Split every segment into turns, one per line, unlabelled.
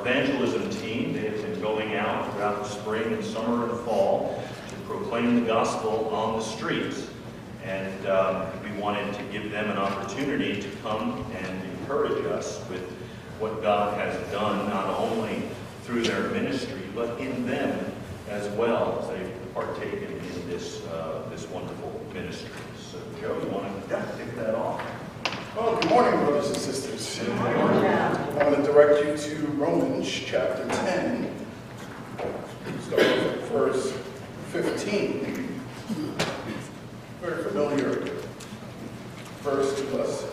evangelism team. They have been going out throughout the spring and summer and fall to proclaim the gospel on the streets. And we wanted to give them an opportunity to come and encourage us with what God has done, not only through their ministry, but in them as well, as they've partaken in this wonderful ministry. So, Joe, you want to kick that off?
Well, good morning, brothers and sisters. Good morning. I want to direct you to Romans chapter 10, starting with verse 15. Very familiar verse to us.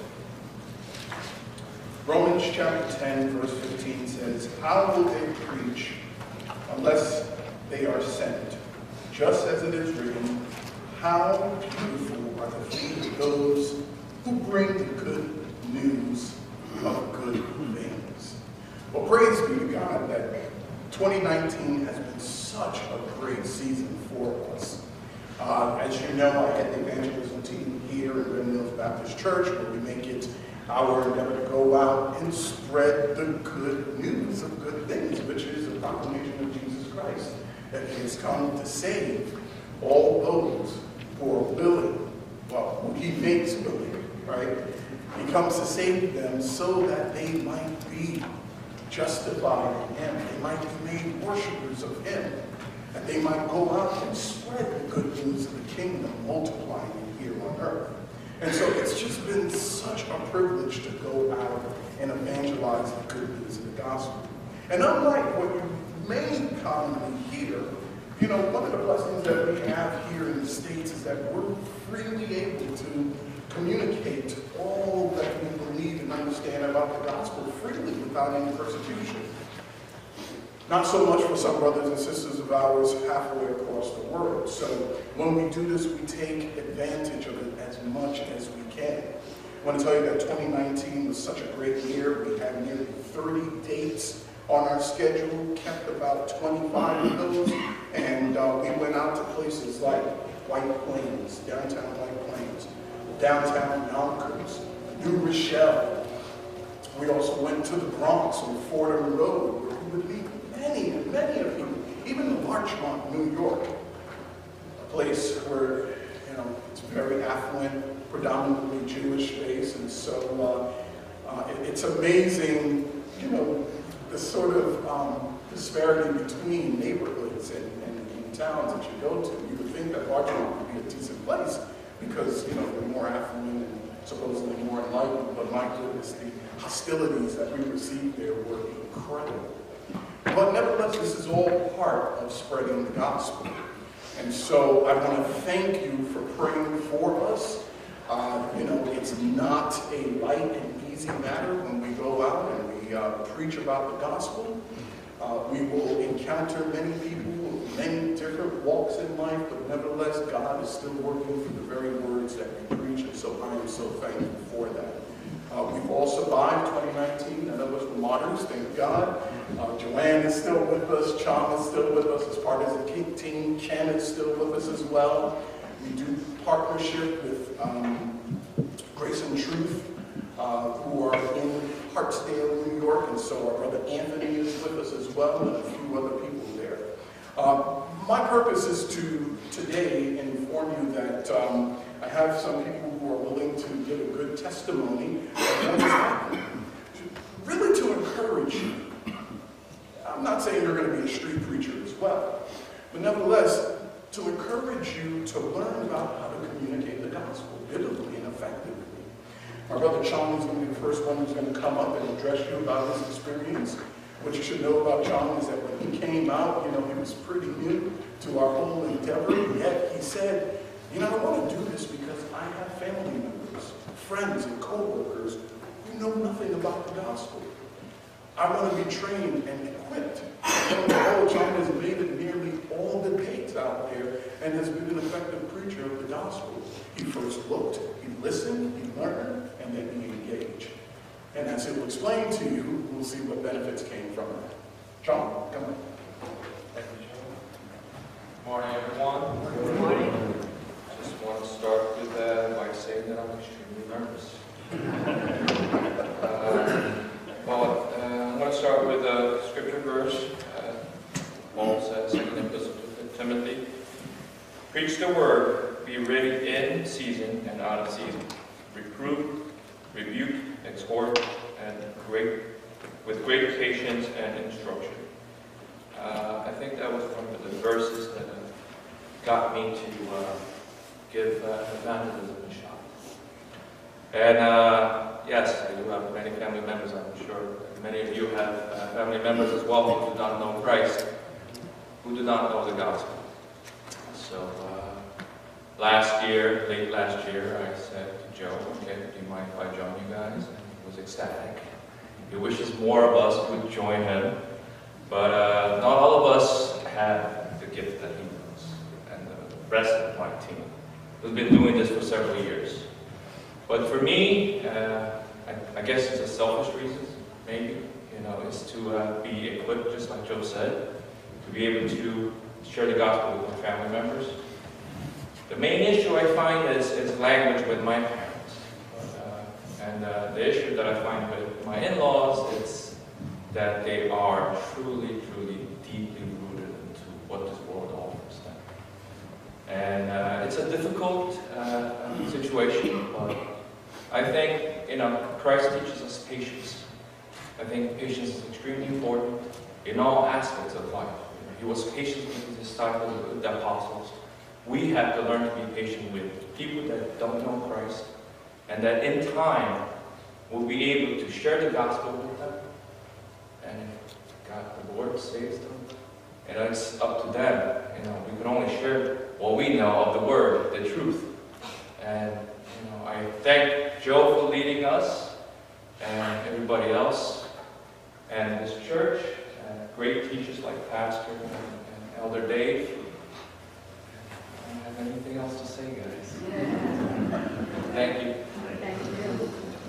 Romans chapter 10, verse 15 says, "How will they preach unless they are sent? Just as it is written, how beautiful are the feet of those who bring the good news of good things." Well, praise be to God that 2019 has been such a great season for us. As you know, I had the evangelism team here at Red Mills Baptist Church, where we make it our endeavor to go out and spread the good news of good things, which is the proclamation of Jesus Christ, that he has come to save all those who are willing, well, who he makes willing, right? He comes to save them so that they might be justified in him. They might be made worshipers of him. That they might go out and spread the good news of the kingdom, multiplying it here on earth. And so it's just been such a privilege to go out and evangelize the good news of the gospel. And unlike what you may commonly hear, you know, one of the blessings that we have here in the States is that we're freely able to communicate all that we believe and understand about the gospel freely without any persecution. Not so much for some brothers and sisters of ours halfway across the world. So when we do this, we take advantage of it as much as we can. I want to tell you that 2019 was such a great year. We had nearly 30 dates on our schedule, kept about 25 of those, and we went out to places like White Plains, downtown White Plains, downtown Yonkers, New Rochelle. We also went to the Bronx on Fordham Road, where we would meet many of you, even Larchmont, New York, a place where, you know, it's very affluent, predominantly Jewish space, and so it's amazing, you know, the sort of disparity between neighborhoods and towns that you go to. You would think that Larchmont would be a decent place because, you know, they're more affluent and supposedly more enlightened, but my goodness, the hostilities that we received there were incredible. But nevertheless, this is all part of spreading the gospel. And so I want to thank you for praying for us. You know, it's not a light and easy matter when we go out and we preach about the gospel. We will encounter many people with many different walks in life, but nevertheless, God is still working through the very words that we preach, and so I am so thankful for that. We've all survived 2019. None of us were martyrs, thank God. Joanne is still with us. Chom is still with us as part of the team. Ken is still with us as well. We do partnership with Grace and Truth, who are in Hartsdale, New York, and so our brother Anthony is with us as well, and a few other people there. My purpose is to today inform you that I have some people who are willing to give a good testimony of what has happened. Really to encourage you. I'm not saying you're going to be a street preacher as well, but nevertheless, to encourage you to learn about how to communicate the gospel biblically and effectively. My brother Chong is going to be the first one who's going to come up and address you about his experience. What you should know about Chong is that when he came out, you know, he was pretty new to our whole endeavor, yet he said, you know, I want to do this because I have family members, friends, and co-workers who know nothing about the gospel. I want to be trained and equipped. And John has made it nearly all the dates out there and has been an effective preacher of the gospel. He first looked, he listened, he learned, and then he engaged. And as he will explain to you, we'll see what benefits came from that. John, come on.
Thank you, John. Good morning, everyone.
Good morning.
I just want to start with by saying that I'm extremely nervous. I want to start start with a scripture verse. Paul says, 2 Epistle to Timothy, preach the word, be ready in season and out of season. Reprove, rebuke, exhort, and with great patience and instruction. I think that was one of the verses that got me to give evangelism a shot. And yes, I do have many family members, I'm sure. Many of you have family members as well who do not know Christ, who do not know the gospel. So late last year, I said to Joe, okay, do you mind if I join you guys? And he was ecstatic. He wishes more of us would join him, but not all of us have the gift that he does, and the rest of my team who's been doing this for several years. But for me, I guess it's a selfish reason, maybe, is to be equipped, just like Joe said, to be able to share the gospel with my family members. The main issue I find is language with my parents. And the issue that I find with my in-laws is that they are truly, truly deeply rooted into what this world offers them. And it's a difficult situation, but I think, Christ teaches us patience. I think patience is extremely important in all aspects of life. He was patient with his disciples, with the apostles. We have to learn to be patient with people that don't know Christ, and that in time we'll be able to share the gospel with them. And if God, the Lord, saves them, it's up to them. We can only share what we know of the Word, the truth. And I thank Joe for leading us, and everybody else, and this church, and great teachers like Pastor and Elder Dave. I don't have anything else to say, guys.
Yeah.
Thank you.
Thank you.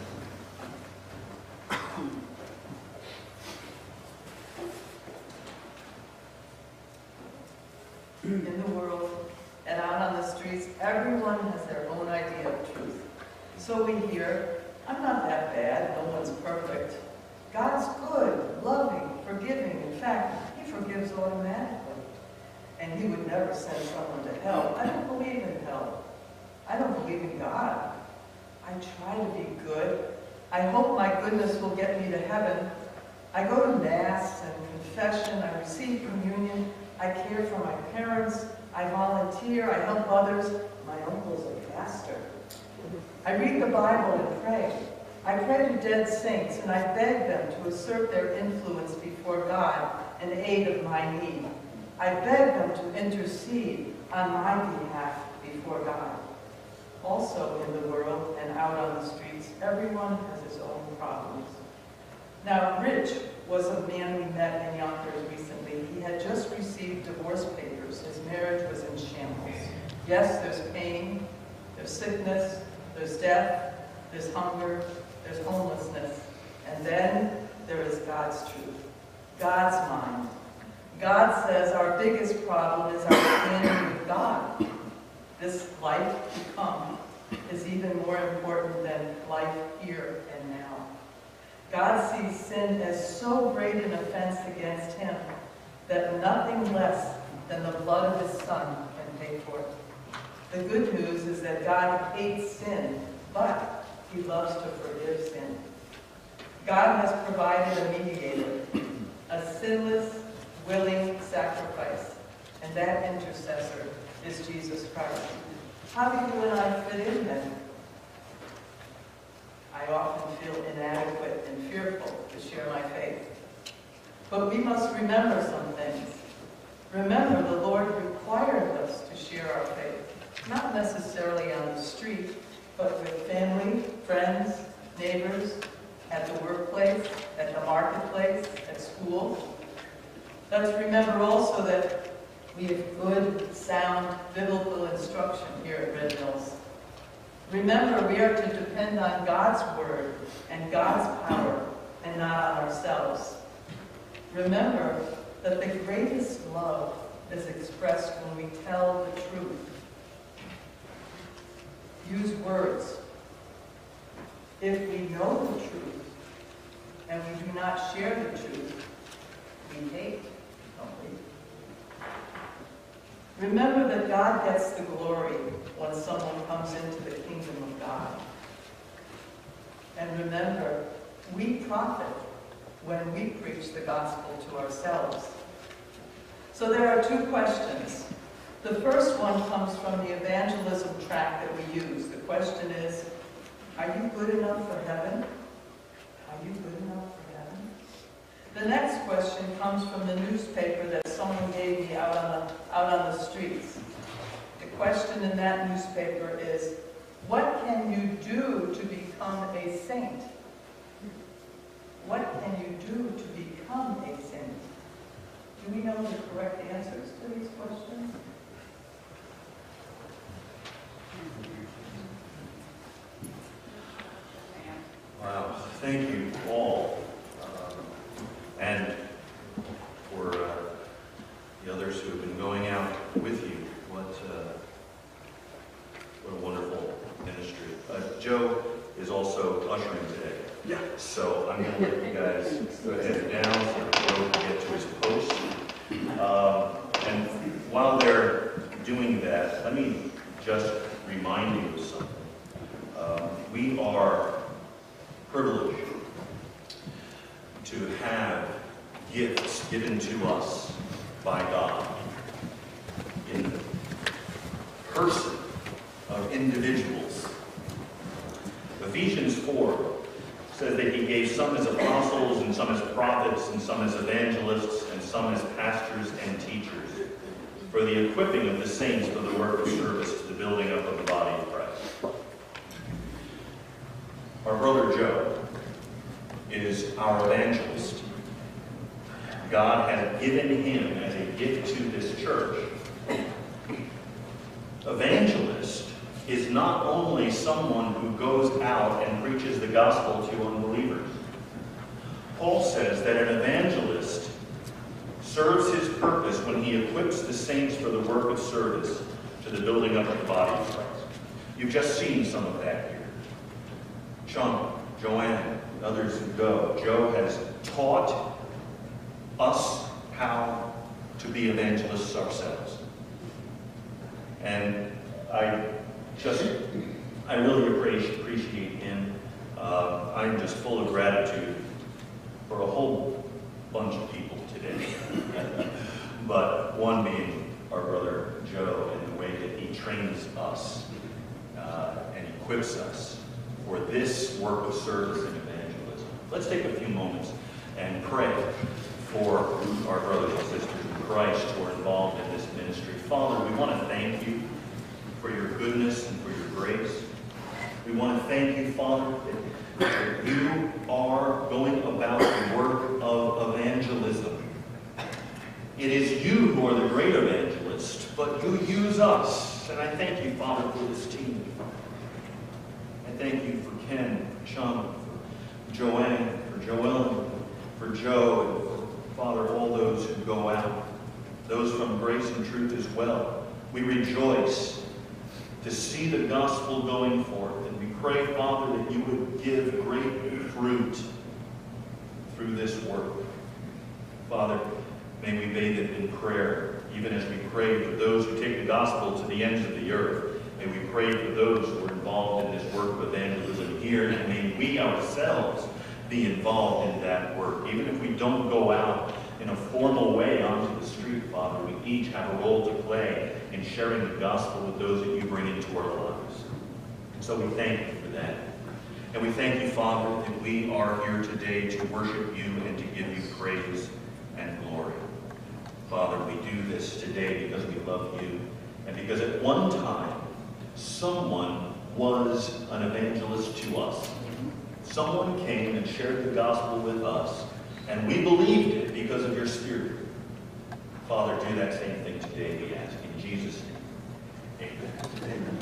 In the world and out on the streets, everyone has their own idea of truth. So we hear, I'm not that bad, no one's perfect. God's good, loving, forgiving. In fact, He forgives automatically. And He would never send someone to hell. I don't believe in hell. I don't believe in God. I try to be good. I hope my goodness will get me to heaven. I go to Mass and confession. I receive communion. I care for my parents. I volunteer. I help others. My uncle's a pastor. I read the Bible and pray. I pray to dead saints, and I beg them to assert their influence before God in aid of my need. I beg them to intercede on my behalf before God. Also in the world and out on the streets, everyone has his own problems. Now, Rich was a man we met in Yonkers recently. He had just received divorce papers. His marriage was in shambles. Yes, there's pain, there's sickness, there's death, there's hunger, there's homelessness. And then there is God's truth, God's mind. God says our biggest problem is our standing with God. This life to come is even more important than life here and now. God sees sin as so great an offense against Him that nothing less than the blood of His Son can pay for it. The good news is that God hates sin, but He loves to forgive sin. God has provided a mediator, a sinless, willing sacrifice, and that intercessor is Jesus Christ. How do you and I fit in then? I often feel inadequate and fearful to share my faith. But we must remember some things. Remember, the Lord required us to share our faith, not necessarily on the street, but with family, friends, neighbors, at the workplace, at the marketplace, at school. Let's remember also that we have good, sound, biblical instruction here at Red Mills. Remember, we are to depend on God's word and God's power and not on ourselves. Remember that the greatest love is expressed when we tell the truth. Use words. If we know the truth and we do not share the truth, we hate, don't we? Remember that God gets the glory when someone comes into the kingdom of God. And remember, we profit when we preach the gospel to ourselves. So there are two questions. The first one comes from the evangelism track that we use. The question is, are you good enough for heaven? Are you good enough for heaven? The next question comes from the newspaper that someone gave me out on the streets. The question in that newspaper is, what can you do to become a saint? What can you do to become a saint? Do we know the correct answers to these questions?
Wow, thank you all. And for the others who have been going out with you, what a wonderful ministry. Joe is also ushering today.
Yeah.
So I'm going to let you guys go ahead down so Joe can get to his post. And while they're doing that, let me just remind you of something. We are privileged to have gifts given to us by God in the person of individuals. Ephesians 4 says that he gave some as apostles, and some as prophets, and some as evangelists, and some as pastors and teachers, for the equipping of the saints for the work of service to the building up of the body of Christ. Our brother Joe is our evangelist. God has given him as a gift to this church. Evangelist is not only someone who goes out and preaches the gospel to unbelievers. Paul says that an evangelist serves his purpose when he equips the saints for the work of service to the building up of the body of Christ. You've just seen some of that here. Chunk, Joanne, and others who go. Joe has taught us how to be evangelists ourselves. And I really appreciate him. I'm just full of gratitude for a whole bunch of people today. But one being our brother Joe, and the way that he trains us and equips us for this work of service and evangelism. Let's take a few moments and pray for our brothers and sisters in Christ who are involved in this ministry. Father, we want to thank you for your goodness and for your grace. We want to thank you, Father, that you are going about the work of evangelism. It is you who are the great evangelist, but you use us. And I thank you, Father, for this team. I thank you for Ken, for Chum, for Joanne, for Joellen, for Joe, and for, Father, all those who go out, those from Grace and Truth as well. We rejoice to see the gospel going forth, and we pray, Father, that you would give great fruit through this work. Father, may we bathe it in prayer, even as we pray for those who take the gospel to the ends of the earth. May we pray for those who are involved in this work of evangelism here, and may we ourselves be involved in that work. Even if we don't go out in a formal way onto the street, Father, we each have a role to play in sharing the gospel with those that you bring into our lives. So we thank you for that. And we thank you, Father, that we are here today to worship you and to give you praise and glory. Father, we do this today because we love you, and because at one time, someone was an evangelist to us. Someone came and shared the gospel with us, and we believed it because of your Spirit. Father, do that same thing today, we ask. In Jesus' name, amen.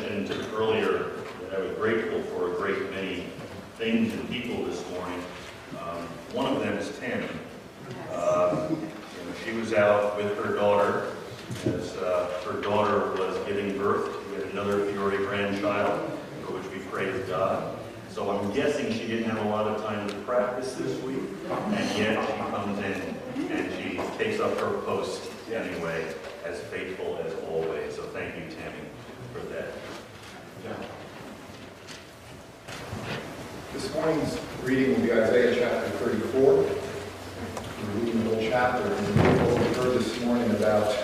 mentioned earlier that I was grateful for a great many things and people this morning. One of them is Tammy. She was out with her daughter as her daughter was giving birth to yet another Fiore grandchild, for which we praise God. So I'm guessing she didn't have a lot of time to practice this week, and yet she comes in and she takes up her post anyway, as faithful as always. So thank you, Tammy, for that.
This morning's reading will be Isaiah chapter 34. We're reading the whole chapter, and what we heard this morning about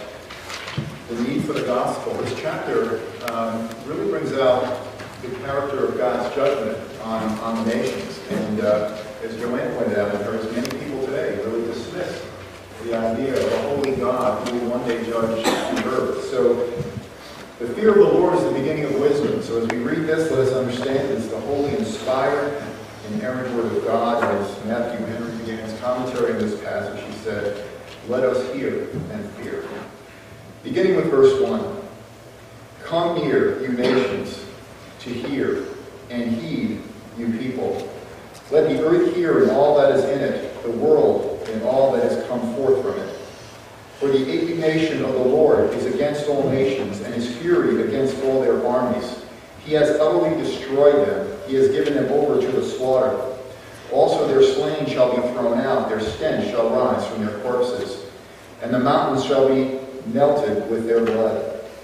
the need for the gospel. This chapter really brings out the character of God's judgment on the nations. And as Joanne pointed out, and there's many people today really dismiss the idea of a holy God who will one day judge the earth. So the fear of the Lord is the beginning of wisdom. So as we read this, let us understand it's the holy, inspired, inerrant word of God. And as Matthew Henry began his commentary on this passage, he said, "Let us hear and fear." Beginning with verse 1. "Come near, you nations, to hear, and heed, you people. Let the earth hear and all that is in it, the world and all that has come forth from it. For the indignation of the Lord is against all nations, and his fury against all their armies. He has utterly destroyed them. He has given them over to the slaughter. Also their slain shall be thrown out, their stench shall rise from their corpses, and the mountains shall be melted with their blood.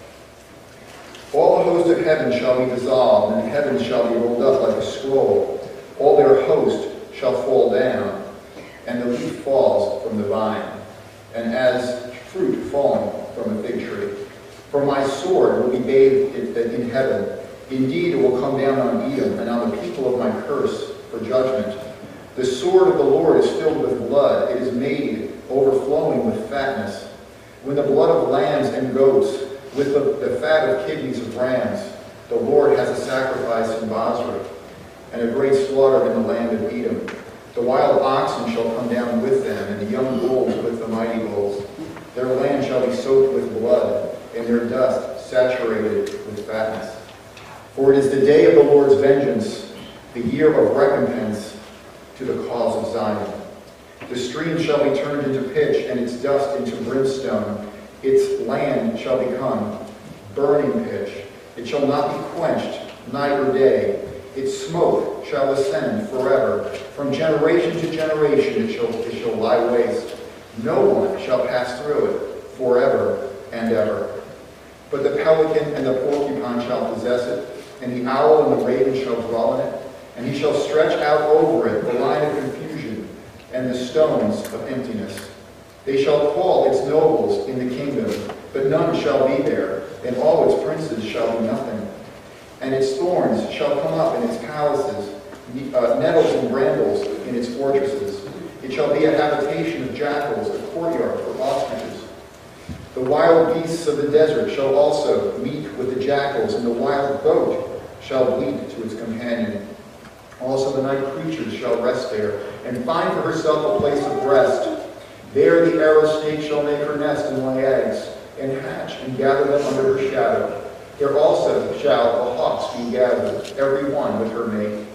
All the host of heaven shall be dissolved, and the heavens shall be rolled up like a scroll. All their host shall fall down, and the leaf falls from the vine, and as fruit fallen from a fig tree. For my sword will be bathed in heaven. Indeed, it will come down on Edom, and on the people of my curse for judgment. The sword of the Lord is filled with blood. It is made overflowing with fatness. When the blood of lambs and goats, with the fat of kidneys of rams, the Lord has a sacrifice in Basra, and a great slaughter in the land of Edom. The wild oxen shall come down with them, and the young bulls with the mighty bulls. Their land shall be soaked with blood, and their dust saturated with fatness. For it is the day of the Lord's vengeance, the year of recompense to the cause of Zion. The stream shall be turned into pitch, and its dust into brimstone. Its land shall become burning pitch. It shall not be quenched night or day. Its smoke shall ascend forever. From generation to generation it shall lie waste. No one shall pass through it forever and ever. But the pelican and the porcupine shall possess it, and the owl and the raven shall dwell in it, and he shall stretch out over it the line of confusion and the stones of emptiness. They shall call its nobles in the kingdom, but none shall be there, and all its princes shall be nothing. And its thorns shall come up in its palaces, nettles and brambles in its fortresses. It shall be a habitation of jackals, a courtyard for ostriches. The wild beasts of the desert shall also meet with the jackals, and the wild goat shall bleat to its companion. Also the night creatures shall rest there, and find for herself a place of rest. There the arrow snake shall make her nest and lay eggs, and hatch and gather them under her shadow. There also shall the hawks be gathered, every one with her mate.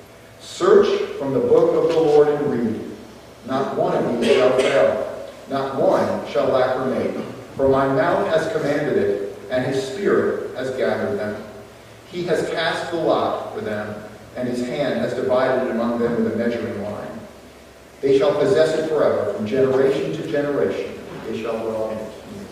Search from the book of the Lord and read. Not one of these shall fail. Not one shall lack her mate. For my mouth has commanded it, and his spirit has gathered them. He has cast the lot for them, and his hand has divided it among them with a measuring line. They shall possess it forever, from generation to generation. They shall dwell in it.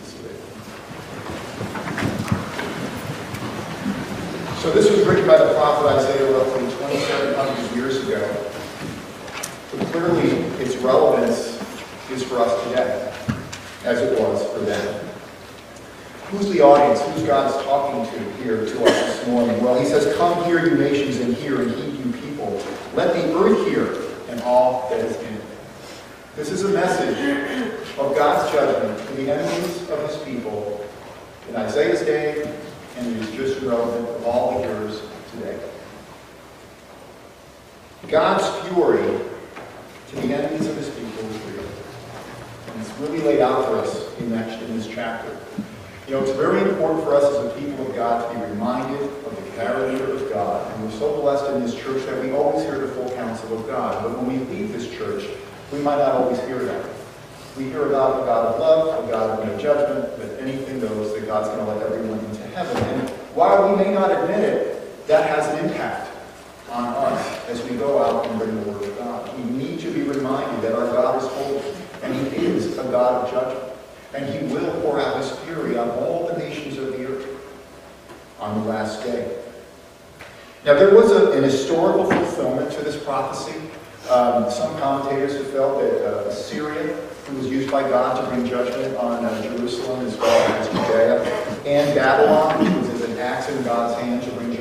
So this was written by the prophet Isaiah roughly 2,700 years ago. But clearly, its relevance is for us today, as it was for them. Who's the audience? Who's God's talking to here to us this morning? Well, he says, "Come hear, you nations, and hear, and heed, you people. Let the earth hear, and all that is in it." This is a message of God's judgment to the enemies of his people in Isaiah's day, and it is just relevant of all the hearers today. God's fury to the enemies of his people is real. And it's really laid out for us in this chapter. You know, it's very important for us as a people of God to be reminded of the character of God. And we're so blessed in this church that we always hear the full counsel of God. But when we leave this church, we might not always hear that. We hear about a God of love, a God of no judgment, but anything goes, that God's going to let everyone into heaven. And while we may not admit it, that has an impact on us as we go out and bring the Word of God. We need to be reminded that our God is holy, and He is a God of judgment. And He will pour out His fury on all the nations of the earth on the last day. Now, there was an historical fulfillment to this prophecy. Some commentators have felt that Assyria, who was used by God to bring judgment on Jerusalem as well as Judea, and Babylon, which was an axe in God's hand to bring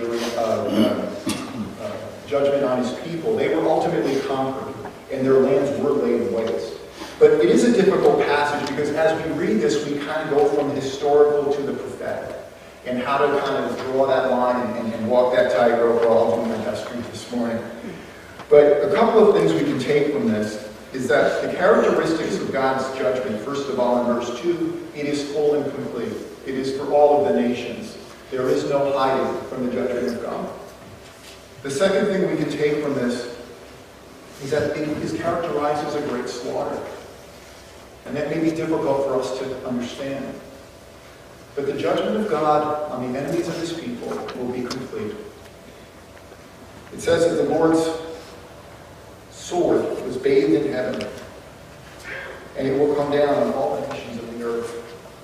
judgment on His people, they were ultimately conquered, and their lands were laid waste. But it is a difficult passage because as we read this, we kind of go from the historical to the prophetic, and how to kind of draw that line and walk that tightrope. We're all doing my best this morning. But a couple of things we can take from this is that the characteristics of God's judgment, first of all, in verse 2, it is full and complete. It is for all of the nations. There is no hiding from the judgment of God. The second thing we can take from this is that it is characterized as a great slaughter. And that may be difficult for us to understand. But the judgment of God on the enemies of His people will be complete. It says that the Lord's sword was bathed in heaven, and it will come down on all the nations of the earth.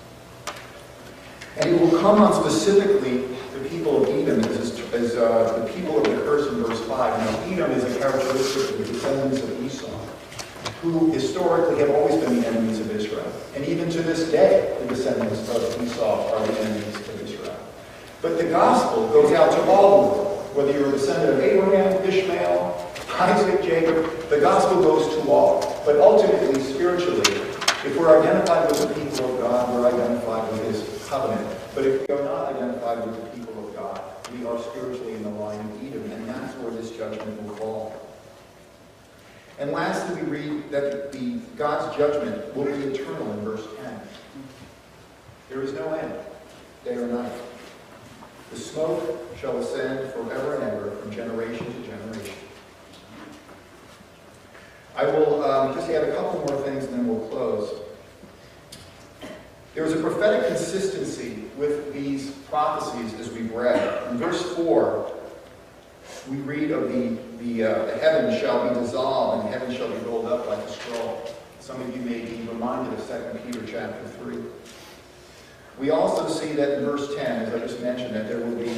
And it will come on specifically the people of Edom as the people of the curse in verse 5. Now, Edom is a characteristic of the descendants of Esau, who historically have always been the enemies of Israel. And even to this day, the descendants of Esau are the enemies of Israel. But the gospel goes out to all the world, whether you're a descendant of Abraham, Ishmael, Isaac, Jacob, the gospel goes to all. But ultimately, spiritually, if we're identified with the people of God, we're identified with His covenant. But if we are not identified with the people of God, we are spiritually in the line of Edom, and that's where this judgment will fall. And lastly, we read that God's judgment will be eternal in verse 10. There is no end, day or night. The smoke shall ascend forever and ever, from generation to generation. I will just add a couple more things and then we'll close. There is a prophetic consistency with these prophecies as we've read. In verse 4, we read of the heaven shall be dissolved and heaven shall be rolled up like a scroll. Some of you may be reminded of 2 Peter chapter 3. We also see that in verse 10, as I just mentioned, that there will be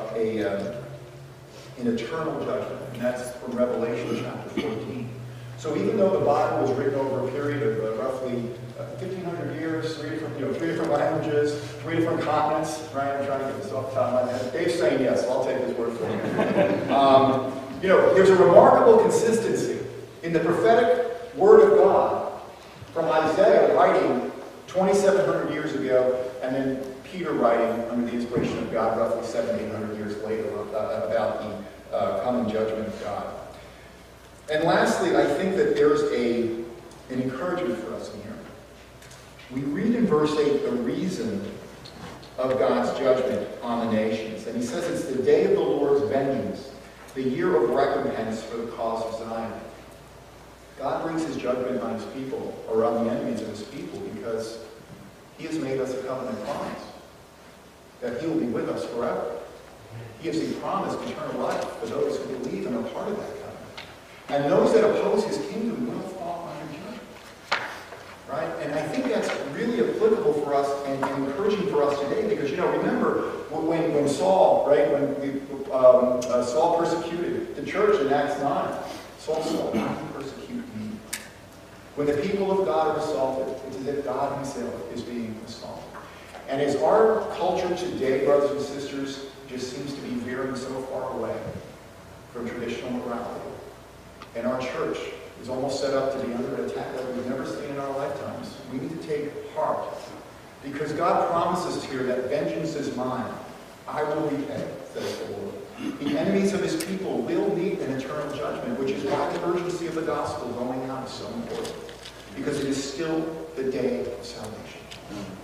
an eternal judgment, and that's from Revelation chapter 14. So even though the Bible was written over a period of roughly 1,500 years, three different languages, 3 different continents, right? I'm trying to get this off the top of my head. Dave's saying yes, so I'll take his word for it. There's a remarkable consistency in the prophetic word of God from Isaiah writing 2,700 years ago, and then Peter writing under the inspiration of God roughly 700-800 years later about the coming judgment of God. And lastly, I think that there's an encouragement for us in here. We read in verse 8 the reason of God's judgment on the nations. And he says it's the day of the Lord's vengeance, the year of recompense for the cause of Zion. God brings His judgment on His people, or on the enemies of His people, because He has made us a covenant promise that He will be with us forever. He has promised eternal life for those who believe and are part of that covenant. And those that oppose His kingdom will fall under judgment. Right? And I think that's really applicable for us and encouraging for us today, because, remember when Saul, right, when Saul persecuted the church in Acts 9, Saul said, "Why do you persecute me?" When the people of God are assaulted, it's as if God Himself is being assaulted. And as our culture today, brothers and sisters, just seems to be veering so far away from traditional morality, and our church is almost set up to be under attack that we've never seen in our lifetimes, we need to take heart. Because God promises here that vengeance is mine. I will repay, says the Lord. The enemies of His people will meet an eternal judgment, which is why the urgency of the gospel going out is so important. Because it is still the day of salvation.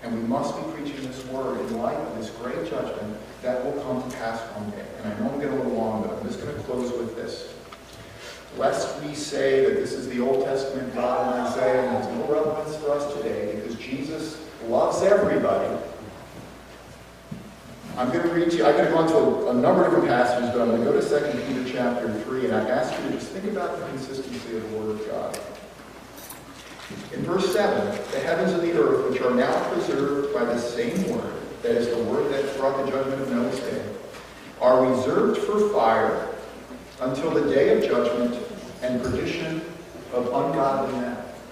And we must be preaching this word in light of this great judgment that will come to pass one day. And I know I'm getting a little long, but I'm just going to close with this. Lest we say that this is the Old Testament God in Isaiah and has no relevance for us today because Jesus loves everybody. I'm going to read to you, I'm going to go into a number of different passages, but I'm going to go to 2 Peter chapter 3, and I ask you to just think about the consistency of the Word of God. In verse 7, the heavens and the earth, which are now preserved by the same Word, that is the Word that brought the judgment of Noah's day, are reserved for fire until the day of judgment and perdition of ungodly men.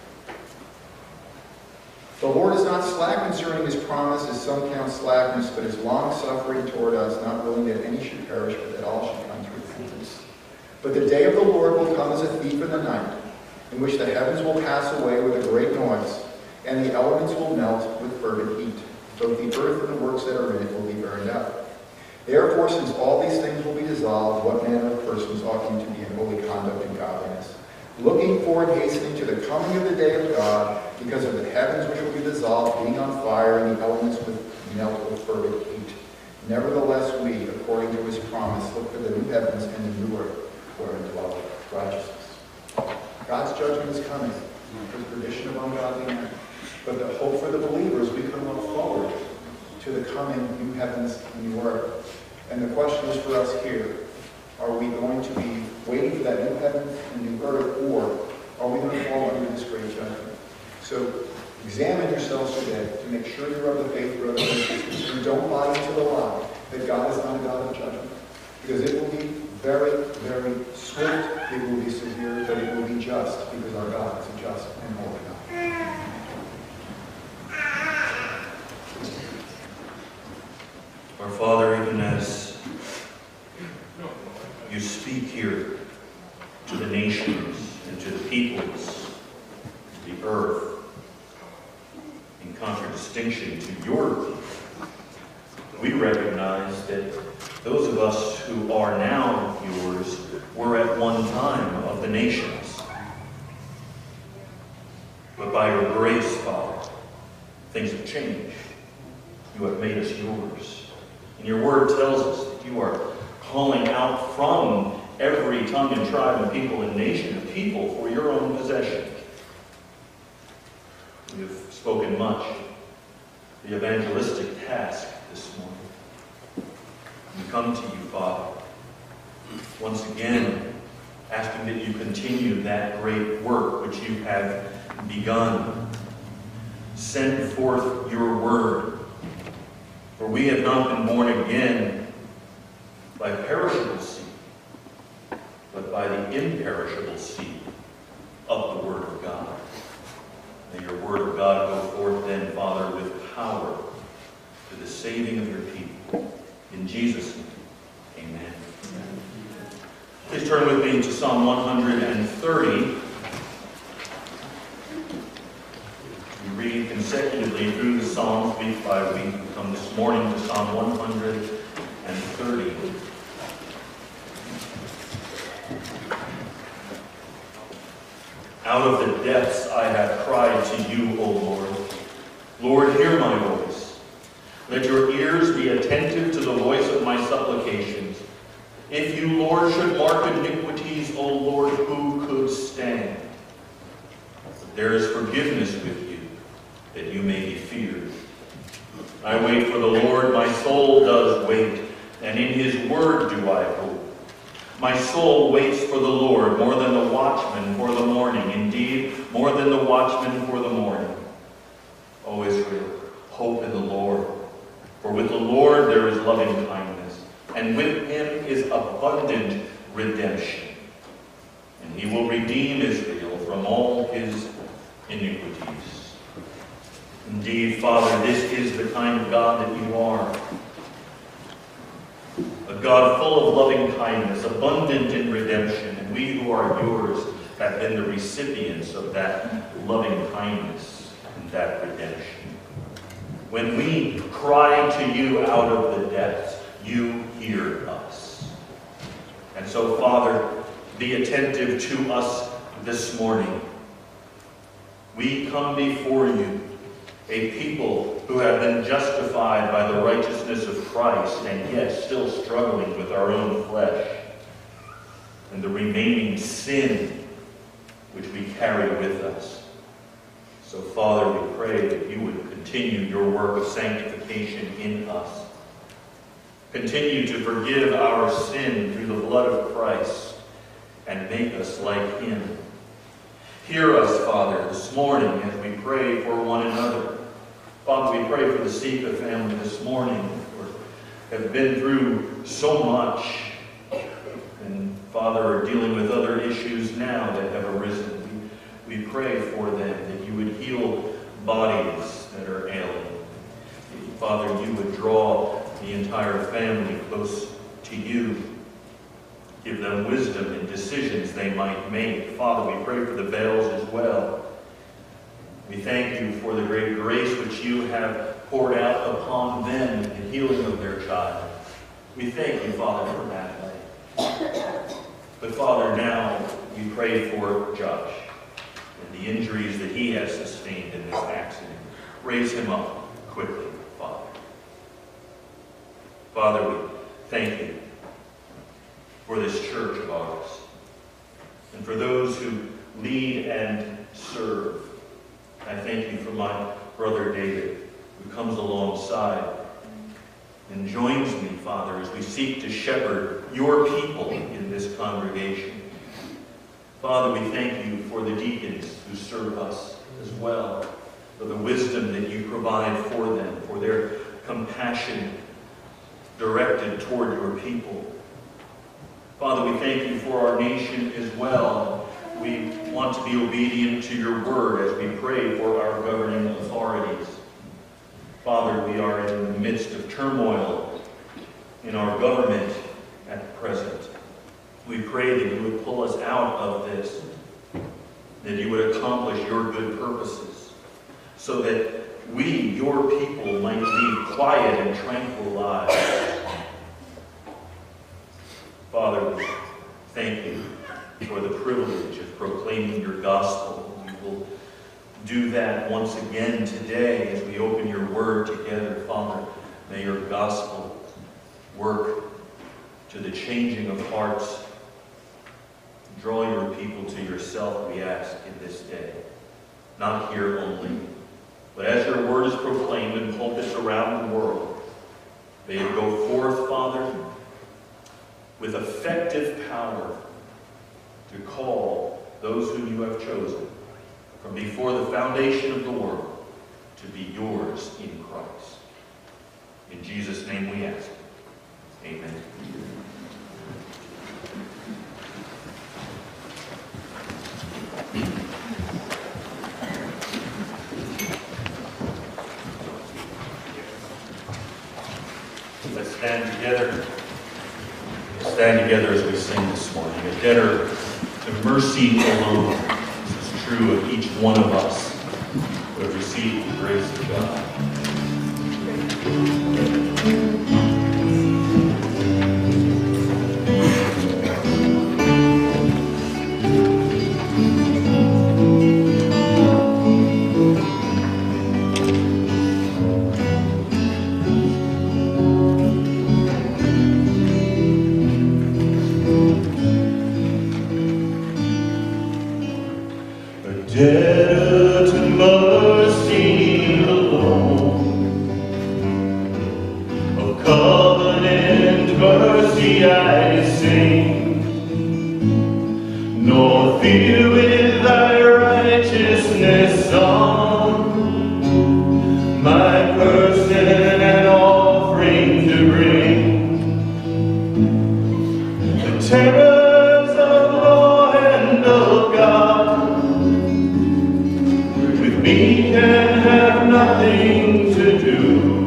The Lord is not slack concerning his promise, as some count slackness, but is long-suffering toward us, not willing that any should perish, but that all should come to repentance. But the day of the Lord will come as a thief in the night, in which the heavens will pass away with a great noise, and the elements will melt with fervent heat. Both the earth and the works that are in it will be burned up. Therefore, since all these things will be dissolved, what manner of persons ought you to be in holy conduct and godliness? Looking forward and hastening to the coming of the day of God, because of the heavens which will be dissolved, being on fire, and the elements melt with fervent heat. Nevertheless, we, according to his promise, look for the new heavens and the new earth, wherein dwelleth righteousness. God's judgment is coming for the perdition of ungodly men. But the hope for the believers, we can look forward to the coming new heavens and new earth. And the question is for us here, are we going to be waiting for that new heaven and new earth, or are we going to fall under this great judgment? So examine yourselves today to make sure you're of the faith, brothers and sisters, and don't buy into the lie that God is not a God of judgment. Because it will be very, very swift, it will be severe, but it will be just, because our God is a just and holy God.
Our Father, even as you speak here to the nations and to the peoples, to the earth, in contradistinction to your people, we recognize that those of us who are now yours were at one time of the nations. But by your grace, Father, things have changed. You have made us yours. And your word tells us that you are calling out from every tongue and tribe and people and nation of people for your own possession. We have spoken much the evangelistic task this morning. We come to you, Father, once again, asking that you continue that great work which you have begun. Send forth your word, for we have not been born again by perishable seed, but by the imperishable seed of the Word of God. May your Word of God go forth then, Father, with power to the saving of your people. In Jesus' name, amen. Please turn with me to Psalm 130. We read consecutively through the Psalms week by week. We come this morning to Psalm 130. Out of the depths I have cried to you, O Lord. Lord, hear my voice. Let your ears be attentive to the voice of my supplications. If you, Lord, should mark iniquities, O Lord, who could stand? But there is forgiveness with you, that you may be feared. I wait for the Lord, my soul does wait, and in his word do I hope. My soul waits for the Lord more than the watchman for the morning. Indeed, more than the watchman for the morning. O Israel, hope in the Lord. For with the Lord there is loving kindness, and with him is abundant redemption. And he will redeem Israel from all his iniquities. Indeed, Father, this is the kind of God that you are. A God full of loving kindness, abundant in redemption, and we who are yours have been the recipients of that loving kindness and that redemption. When we cry to you out of the depths, you hear us. And so, Father, be attentive to us this morning. We come before you A people who have been justified by the righteousness of Christ and yet still struggling with our own flesh and the remaining sin which we carry with us. So, Father, we pray that you would continue your work of sanctification in us. Continue to forgive our sin through the blood of Christ and make us like him. Hear us, Father, this morning as we pray for one another. Father, we pray for the Sika family this morning who have been through so much and, Father, are dealing with other issues now that have arisen. We pray for them that you would heal bodies that are ailing. Father, you would draw the entire family close to you. Give them wisdom in decisions they might make. Father, we pray for the Bales as well. We thank you for the great grace which you have poured out upon them in the healing of their child. We thank you, Father, for that. But Father, now we pray for Josh and the injuries that he has sustained in this accident. Raise him up quickly, Father. Father, we thank you for this church of ours and for those who lead and serve. I thank you for my brother David, who comes alongside and joins me, Father, as we seek to shepherd your people in this congregation. Father, we thank you for the deacons who serve us as well, for the wisdom that you provide for them, for their compassion directed toward your people. Father, we thank you for our nation as well. We want to be obedient to your word as we pray for our governing authorities. Father, we are in the midst of turmoil in our government at present. We pray that you would pull us out of this, that you would accomplish your good purposes, so that we, your people, might lead quiet and tranquil lives. Father, we thank you for the privilege of proclaiming your gospel. We will do that once again today as we open your word together. Father, may your gospel work to the changing of hearts. Draw your people to yourself, we ask, in this day. Not here only, but as your word is proclaimed in pulpits around the world, may it go forth, Father, with effective power to call those whom you have chosen from before the foundation of the world to be yours in Christ. In Jesus' name we ask. Amen. Let's stand together. Stand together as we sing this morning. A debtor to mercy alone. This is true of each one of us who have received the grace of God. Debtor to mercy alone, of covenant mercy I sing, nor fear with thy righteousness on my person an offering to bring. The terrors of law and of God me can have nothing to do.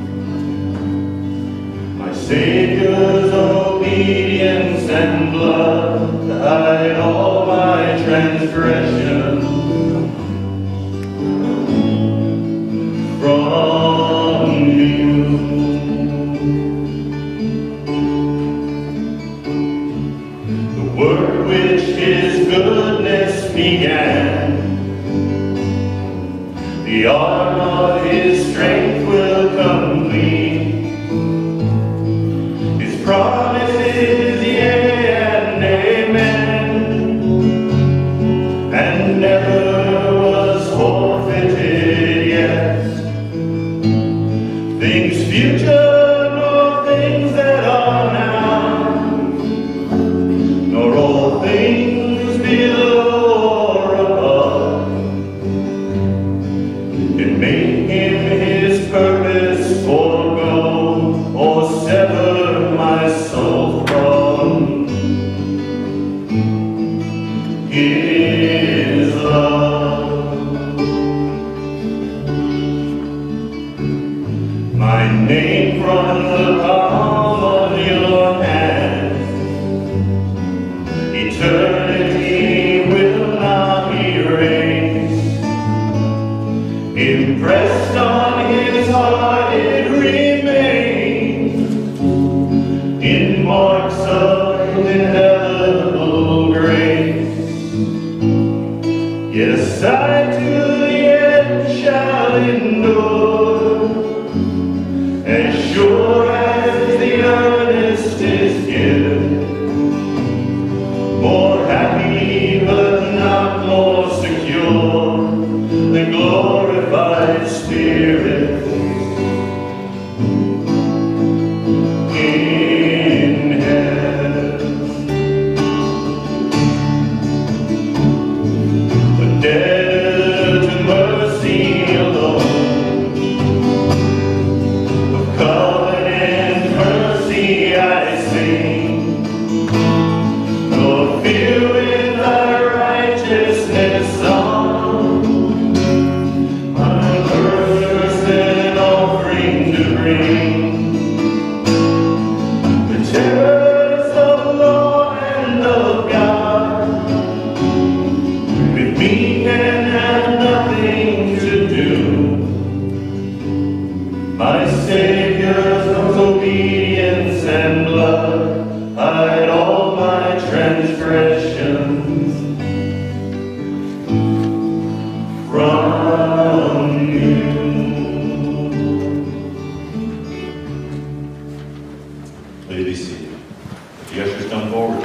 My Savior's obedience and blood hide all my transgressions from you. The work which His goodness began, the The arm of his strength will complete his promises, yea and amen, and never was forfeited yet. Things future nor things that are now, nor all things below or above, can make him his purpose forego or sever my soul from his love. My name from the palm of your hand, eternity will not erase. Impressed on his heart it remains, in marks of indelible grace. Yes, I to the end shall endure, as sure as the earnestest gift. More happy but not more secure, the glorified Spirit in heaven. But dead to mercy alone, of covenant mercy I sing, nor fear with thy righteousness on my first an offering to bring. The terrors of law and of God with me can have nothing to do. My Savior's obedience and blood hide all my transgressions from you. Please be seated. If the ushers come forward.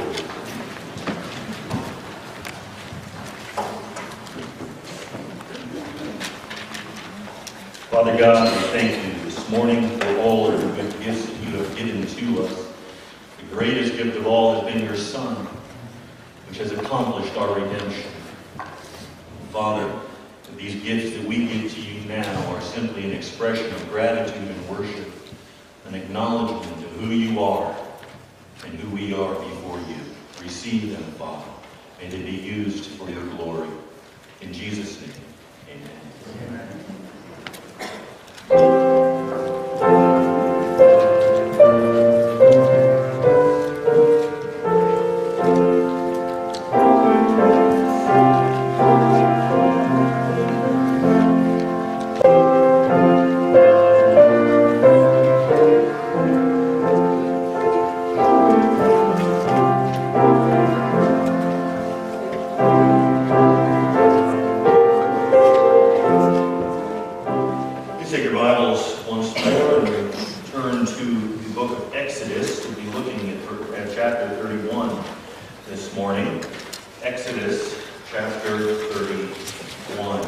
Father God, we thank you this morning for all of the good gifts that you have given to us. The greatest gift of all has been your Son, which has accomplished our redemption. Father, these gifts that we give to you now are simply an expression of gratitude and worship, an acknowledgement of who you are and who we are before you. Receive them, Father. May they be used for your glory. In Jesus' name, amen. Amen. Take your Bibles once more and turn to the book of Exodus. We'll be looking at chapter 31 this morning. Exodus chapter 31.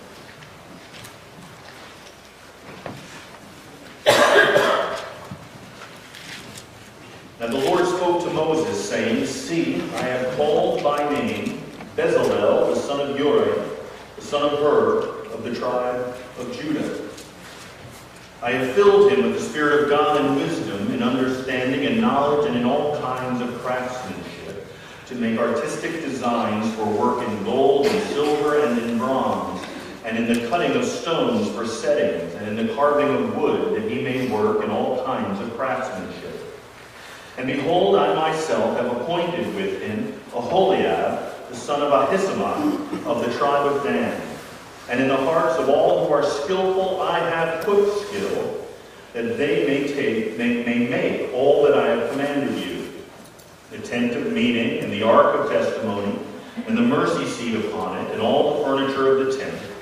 Now the Lord spoke to Moses, saying, See, I have called by name Bezalel, the son of Uri, the son of Hur, of the tribe of Judah. I have filled him with the Spirit of God and wisdom, in understanding and knowledge, and in all kinds of craftsmanship, to make artistic designs for work in gold and silver and in bronze, and in the cutting of stones for settings, and in the carving of wood, that he may work in all kinds of craftsmanship. And behold, I myself have appointed with him Aholiab, the son of Ahisamach, of the tribe of Dan. And in the hearts of all who are skillful I have put skill, that they may make all that I have commanded you. The tent of meeting, and the ark of testimony, and the mercy seat upon it, and all the furniture of the tent,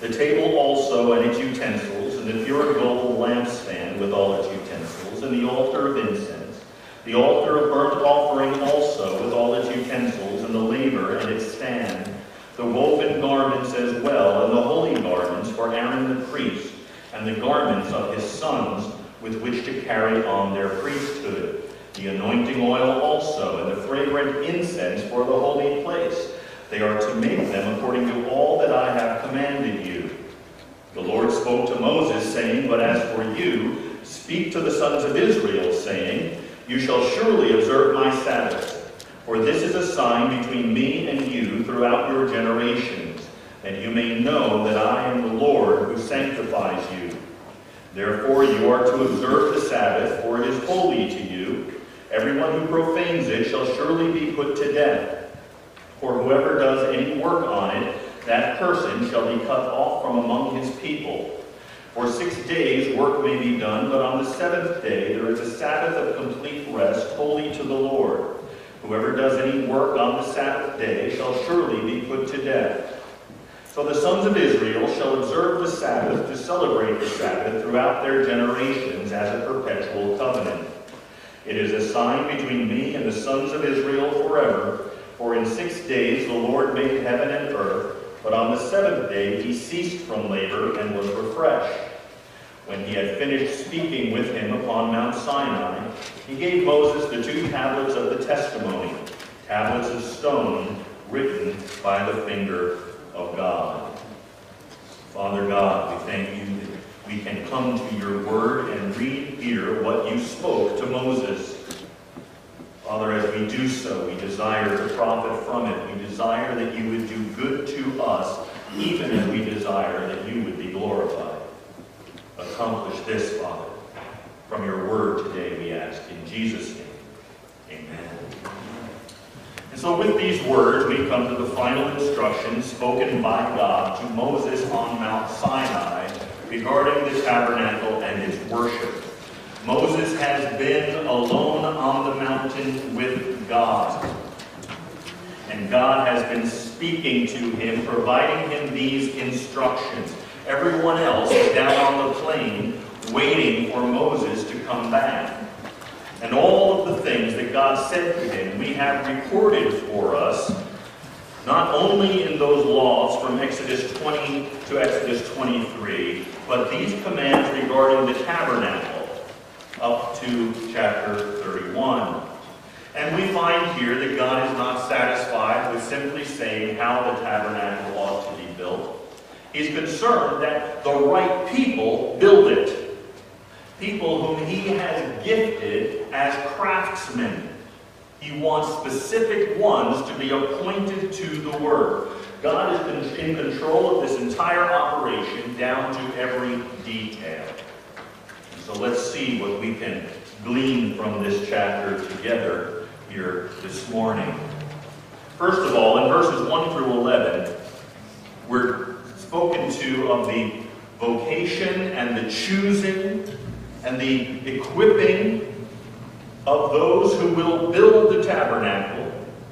The table also and its utensils, and the pure gold lampstand with all its utensils, and the altar of incense, the altar of burnt offering also with all its utensils, and the laver and its stand, the woven garments as well, and the holy garments for Aaron the priest, and the garments of his sons with which to carry on their priesthood, the anointing oil also, and the fragrant incense for the holy place. They are to make them according to all that I have commanded you. The Lord spoke to Moses, saying, But as for you, speak to the sons of Israel, saying, You shall surely observe my Sabbaths, for this is a sign between me and you throughout your generations, that you may know that I am the Lord who sanctifies you. Therefore you are to observe the Sabbath, for it is holy to you. Everyone who profanes it shall surely be put to death. For whoever does any work on it, that person shall be cut off from among his people. For 6 days work may be done, but on the seventh day there is a Sabbath of complete rest, holy to the Lord. Whoever does any work on the Sabbath day shall surely be put to death. So the sons of Israel shall observe the Sabbath to celebrate the Sabbath throughout their generations as a perpetual covenant. It is a sign between me and the sons of Israel forever. For in 6 days the Lord made heaven and earth, but on the seventh day he ceased from labor and was refreshed. When he had finished speaking with him upon Mount Sinai, he gave Moses the 2 tablets of the testimony, tablets of stone written by the finger of God. Father God, we thank you that we can come to your word and read here what you spoke to Moses. Father, as we do so, we desire to profit from it. We desire that you would do good to us, even as we desire that you would be glorified. Accomplish this, Father, from your word today, we ask. In Jesus' name, amen. And so with these words, we come to the final instructions spoken by God to Moses on Mount Sinai regarding the tabernacle and its worship. Moses has been alone on the mountain with God. And God has been speaking to him, providing him these instructions. Everyone else is down on the plain, waiting for Moses to come back. And all of the things that God said to him, we have recorded for us, not only in those laws from Exodus 20 to Exodus 23, but these commands regarding the tabernacle up to chapter 31. And we find here that God is not satisfied with simply saying how the tabernacle ought to be built. He's concerned that the right people build it. People whom he has gifted as craftsmen. He wants specific ones to be appointed to the work. God is in control of this entire operation down to every detail. So let's see what we can glean from this chapter together here this morning. First of all, in verses 1 through 11, we're spoken to of the vocation and the choosing and the equipping of those who will build the tabernacle.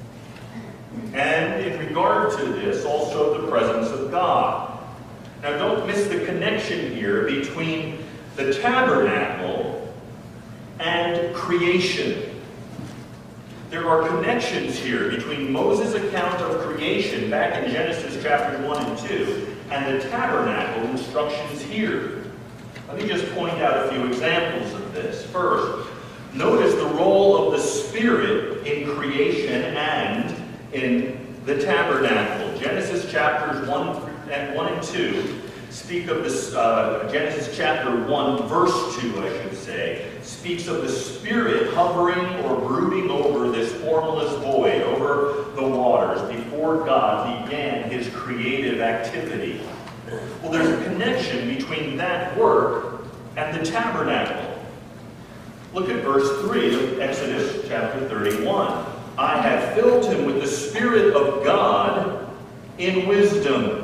And in regard to this, also the presence of God. Now don't miss the connection here between the tabernacle and creation. There are connections here between Moses' account of creation back in Genesis chapter 1 and 2 and the tabernacle instructions here. Let me just point out a few examples of this. First, notice the role of the Spirit in creation and in the tabernacle. Genesis chapters 1 and 2 speak of this, Genesis chapter 1, verse 2, I should say, speaks of the Spirit hovering or brooding over this formless void, over the waters, before God began his creative activity. Well, there's a connection between that work and the tabernacle. Look at verse 3 of Exodus chapter 31. I have filled him with the Spirit of God in wisdom.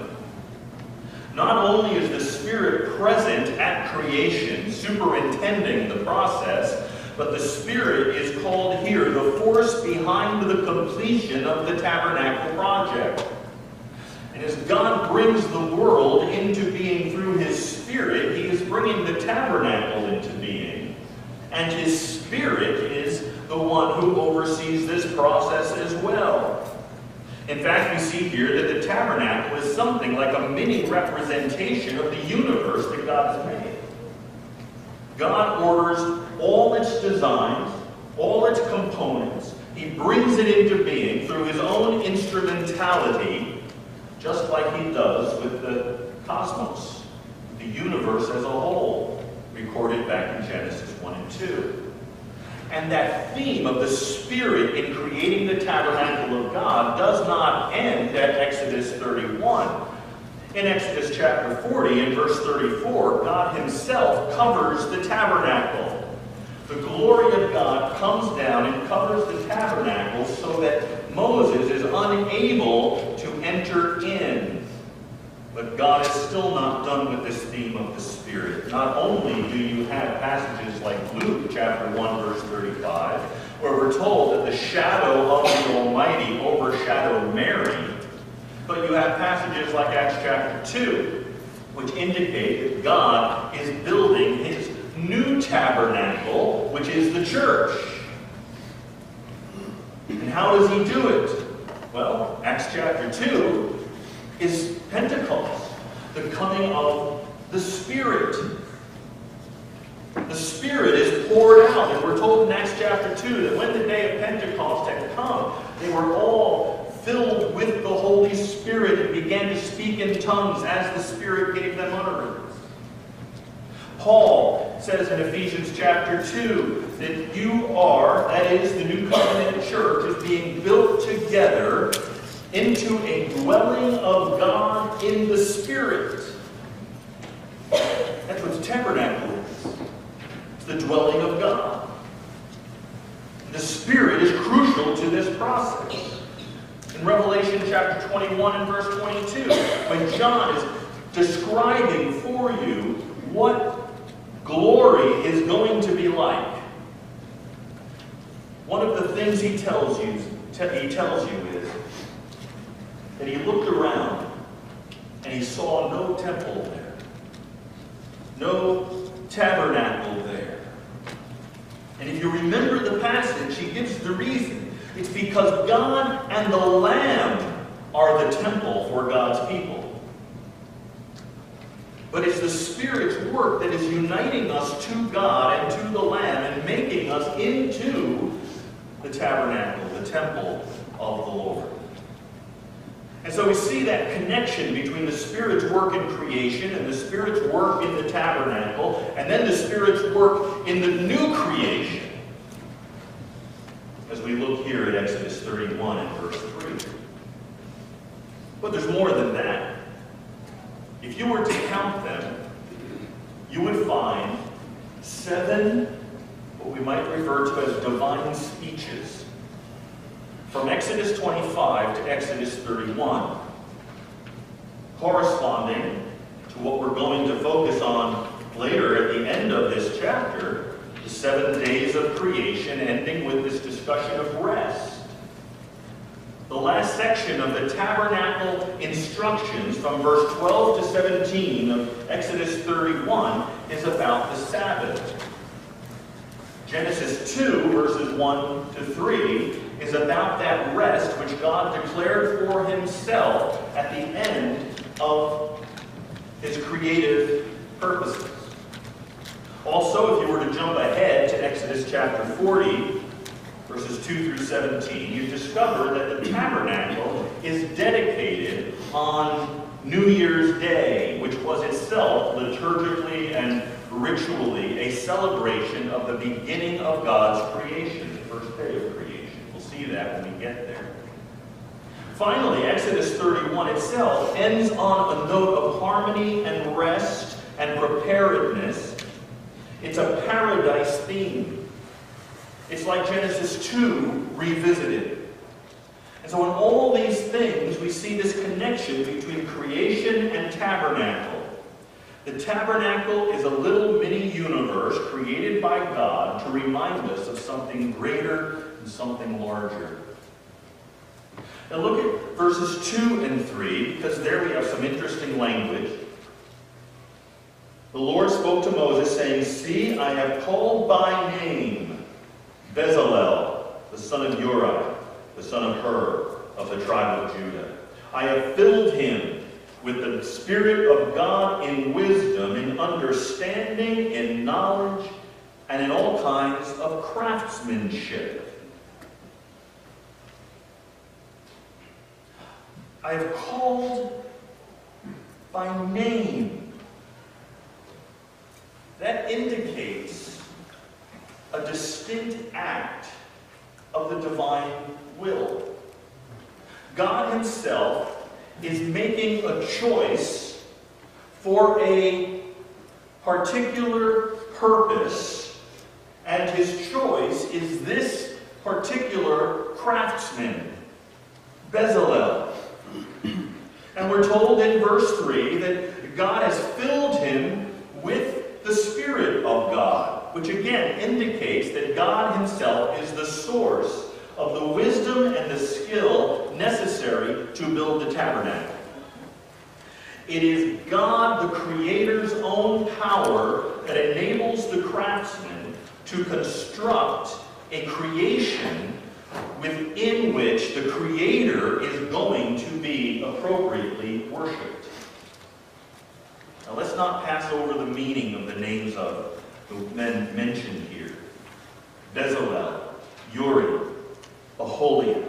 Not only is the Spirit present at creation, superintending the process, but the Spirit is called here the force behind the completion of the tabernacle project. And as God brings the world into being through His Spirit, He is bringing the tabernacle into being. And His Spirit is the one who oversees this process as well. In fact, we see here that the tabernacle is something like a mini representation of the universe that God has made. God orders all its designs, all its components. He brings it into being through His own instrumentality, just like He does with the cosmos, the universe as a whole, recorded back in Genesis 1 and 2. And that theme of the Spirit in creating the tabernacle of God does not end at Exodus 31. In Exodus chapter 40 and verse 34, God Himself covers the tabernacle. The glory of God comes down and covers the tabernacle so that Moses is unable to enter in. But God is still not done with this theme of the Spirit. Not only do you have passages like Luke chapter 1 verse 35, where we're told that the shadow of the Almighty overshadowed Mary, but you have passages like Acts chapter 2, which indicate that God is building His new tabernacle, which is the church. And how does He do it? Well, Acts chapter 2 is Pentecost, the coming of the Spirit. The Spirit is poured out, and we're told in Acts chapter 2 that when the day of Pentecost had come, they were all filled with the Holy Spirit and began to speak in tongues as the Spirit gave them utterance. Paul says in Ephesians chapter 2 that you are, that is, the new covenant church, is being built together into a dwelling of God in the Spirit. That's what the tabernacle is. It's the dwelling of God. The Spirit is crucial to this process. In Revelation chapter 21 and verse 22, when John is describing for you what glory is going to be like, one of the things he tells you is that he looked around and he saw no temple there, no tabernacle there. And if you remember the passage, he gives the reason. It's because God and the Lamb are the temple for God's people. But it's the Spirit's work that is uniting us to God and to the Lamb and making us into the tabernacle, the temple of the Lord. And so we see that connection between the Spirit's work in creation and the Spirit's work in the tabernacle, and then the Spirit's work in the new creation. As we look here at Exodus 31 and verse 3. But there's more than that. If you were to count them, you would find 7, what we might refer to as divine speeches, from Exodus 25 to Exodus 31, corresponding to what we're going to focus on later at the end of this chapter, the 7 days of creation, ending with this discussion of rest. The last section of the tabernacle instructions from verse 12 to 17 of Exodus 31 is about the Sabbath. Genesis 2, verses 1 to 3, is about that rest which God declared for Himself at the end of His creative purposes. Also, if you were to jump ahead to Exodus chapter 40, verses 2 through 17, you discover that the tabernacle is dedicated on New Year's Day, which was itself liturgically and ritually a celebration of the beginning of God's creation, the first day of creation. We'll see that when we get there. Finally, Exodus 31 itself ends on a note of harmony and rest and preparedness. It's a paradise theme. It's like Genesis 2 revisited. And so in all these things, we see this connection between creation and tabernacle. The tabernacle is a little mini universe created by God to remind us of something greater and something larger. Now look at verses 2 and 3, because there we have some interesting language. The Lord spoke to Moses, saying, "See, I have called by name Bezalel, the son of Uri, the son of Hur, of the tribe of Judah. I have filled him with the Spirit of God in wisdom, in understanding, in knowledge, and in all kinds of craftsmanship." I have called by name. That indicates a distinct act of the divine will. God himself is making a choice for a particular purpose, and his choice is this particular craftsman, Bezalel. And we're told in verse 3 that God has filled him with the Spirit of God, which again indicates that God himself is the source of the wisdom and the skill necessary to build the tabernacle. It is God, the Creator's own power, that enables the craftsman to construct a creation within which the Creator is going to be appropriately worshipped. Now let's not pass over the meaning of the names of the men mentioned here. Bezalel, Uri, Aholiab.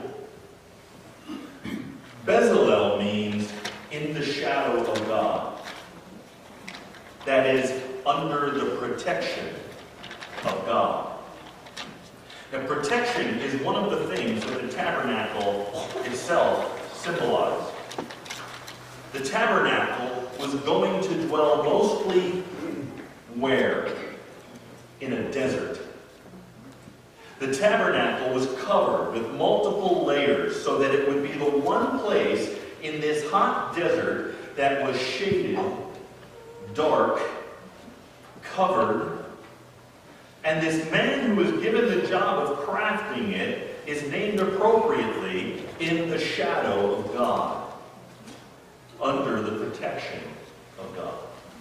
Bezalel means in the shadow of God. That is, under the protection of God. Now, protection is one of the things that the tabernacle itself symbolized. The tabernacle was going to dwell mostly where? In a desert. The tabernacle was covered with multiple layers so that it would be the one place in this hot desert that was shaded, dark, covered. And this man who was given the job of crafting it is named appropriately in the shadow of God, under the protection of God.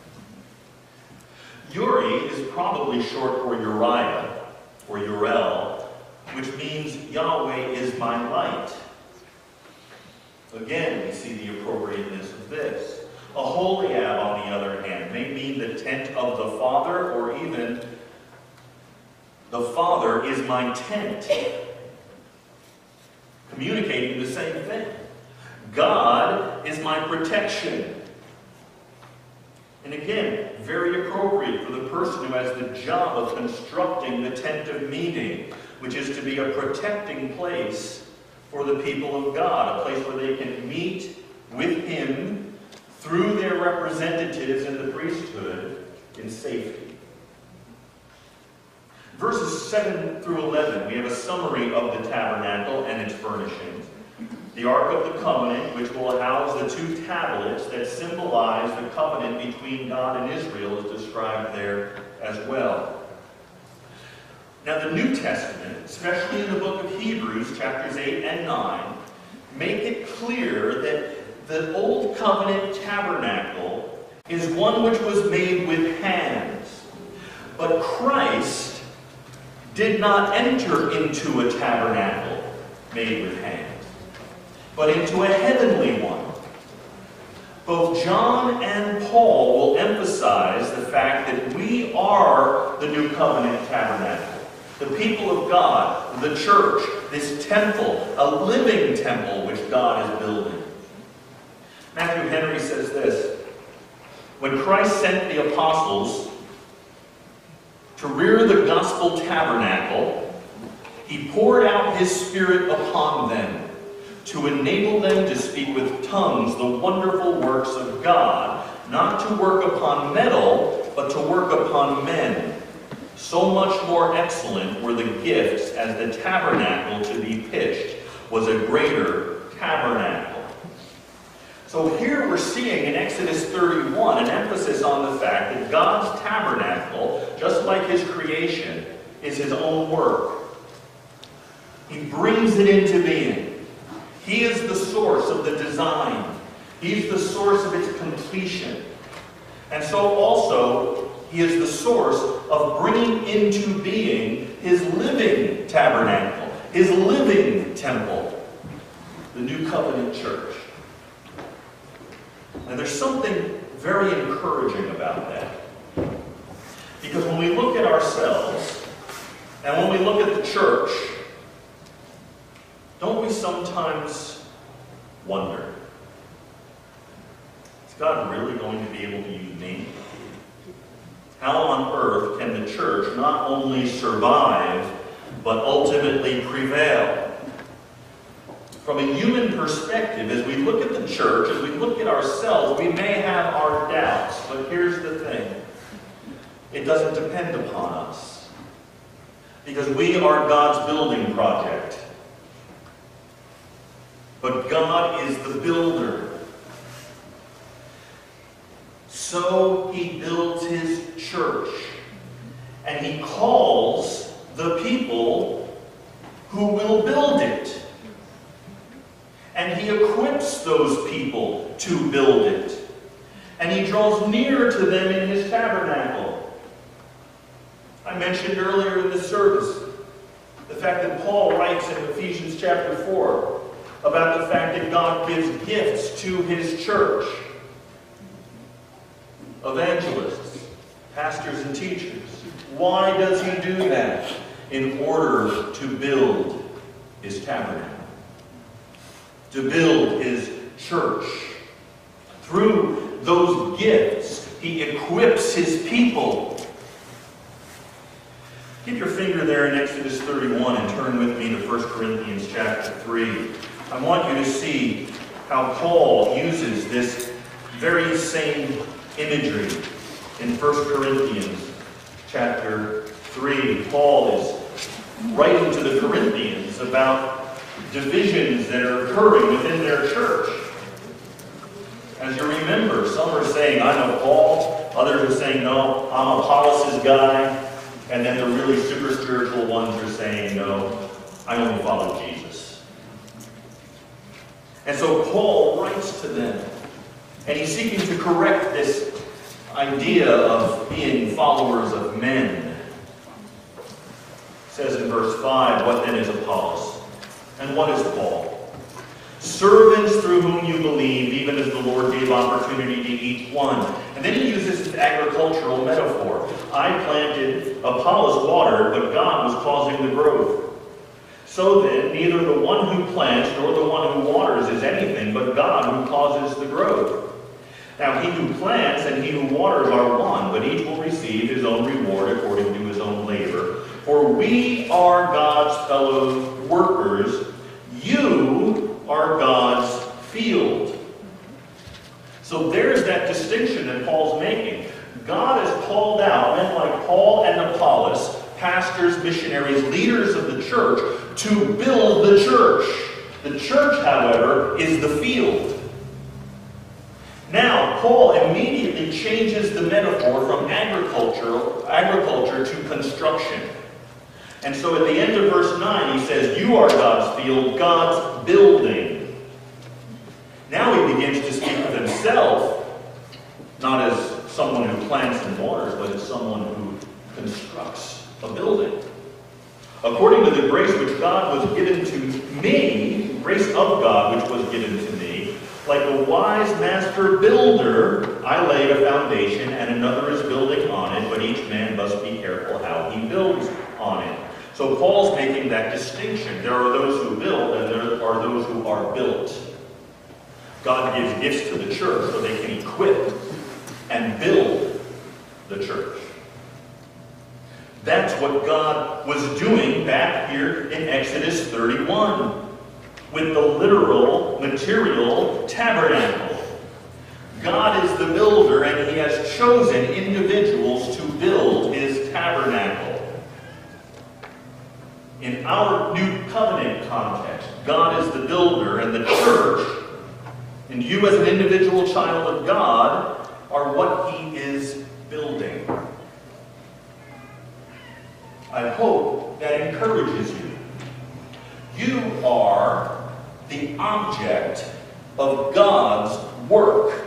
Uri is probably short for Uriah, or Uriel, which means Yahweh is my light. Again, we see the appropriateness of this. Aholiab, on the other hand, may mean the tent of the Father, or even the Father is my tent. Communicating the same thing. God is my protection. And again, very appropriate for the person who has the job of constructing the tent of meeting, which is to be a protecting place for the people of God, a place where they can meet with Him through their representatives in the priesthood in safety. Verses 7 through 11, we have a summary of the tabernacle and its furnishings. The Ark of the Covenant, which will house the two tablets that symbolize the covenant between God and Israel, is described there as well. Now the New Testament, especially in the book of Hebrews, chapters 8 and 9, make it clear that the Old Covenant tabernacle is one which was made with hands. But Christ did not enter into a tabernacle made with hands, but into a heavenly one. Both John and Paul will emphasize the fact that we are the New Covenant tabernacle, the people of God, the church, this temple, a living temple which God is building. Matthew Henry says this: when Christ sent the apostles to rear the gospel tabernacle, He poured out His Spirit upon them to enable them to speak with tongues the wonderful works of God, not to work upon metal, but to work upon men. So much more excellent were the gifts as the tabernacle to be pitched was a greater tabernacle. So here we're seeing in Exodus 31 an emphasis on the fact that God's tabernacle, just like His creation, is His own work. He brings it into being. He is the source of the design. He's the source of its completion. And so also, he is the source of bringing into being his living tabernacle, his living temple, the New Covenant Church. And there's something very encouraging about that. Because when we look at ourselves, and when we look at the church, don't we sometimes wonder, is God really going to be able to use me? How on earth can the church not only survive, but ultimately prevail? From a human perspective, as we look at the church, as we look at ourselves, we may have our doubts, but here's the thing. It doesn't depend upon us. Because we are God's building project. But God is the builder. So he builds his church. And he calls the people who will build it. And he equips those people to build it. And he draws near to them in his tabernacle. I mentioned earlier in the service the fact that Paul writes in Ephesians chapter 4 about the fact that God gives gifts to his church. Evangelists, pastors, and teachers. Why does he do that? In order to build his tabernacle. To build his church. Through those gifts, he equips his people. Keep your finger there in Exodus 31 and turn with me to 1 Corinthians chapter 3. I want you to see how Paul uses this very same imagery in 1 Corinthians chapter 3. Paul is writing to the Corinthians about divisions that are occurring within their church. As you remember, some are saying, I'm of Paul. Others are saying, no, I'm Apollos' guy. And then the really super spiritual ones are saying, no, I only follow Jesus. And so Paul writes to them. And he's seeking to correct this idea of being followers of men. It says in verse 5, what then is Apollos? And what is Paul? Servants through whom you believe, even as the Lord gave opportunity to each one. And then he uses an agricultural metaphor. I planted, Apollos watered, but God was causing the growth. So then, neither the one who plants nor the one who waters is anything, but God who causes the growth. Now he who plants and he who waters are one, but each will receive his own reward according to his own labor. For we are God's fellow workers. You are God's field. So there's that distinction that Paul's making. God has called out men like Paul and Apollos, pastors, missionaries, leaders of the church, to build the church. The church, however, is the field. Now, Paul immediately changes the metaphor from agriculture to construction. And so at the end of verse 9, he says, you are God's field, God's building. Now he begins to speak of himself, not as someone who plants and waters, but as someone who constructs a building. According to the grace which God was given to me, grace of God which was given to me, like a wise master builder, I laid a foundation, and another is building on it, but each man must be careful how he builds on it. So Paul's making that distinction. There are those who build, and there are those who are built. God gives gifts to the church so they can equip and build the church. That's what God was doing back here in Exodus 31 with the literal, material tabernacle. God is the builder, and he has chosen individuals to build his tabernacle. In our new covenant context, God is the builder, and the church, and you as an individual child of God, are what he is building. I hope that encourages you. You are the object of God's work.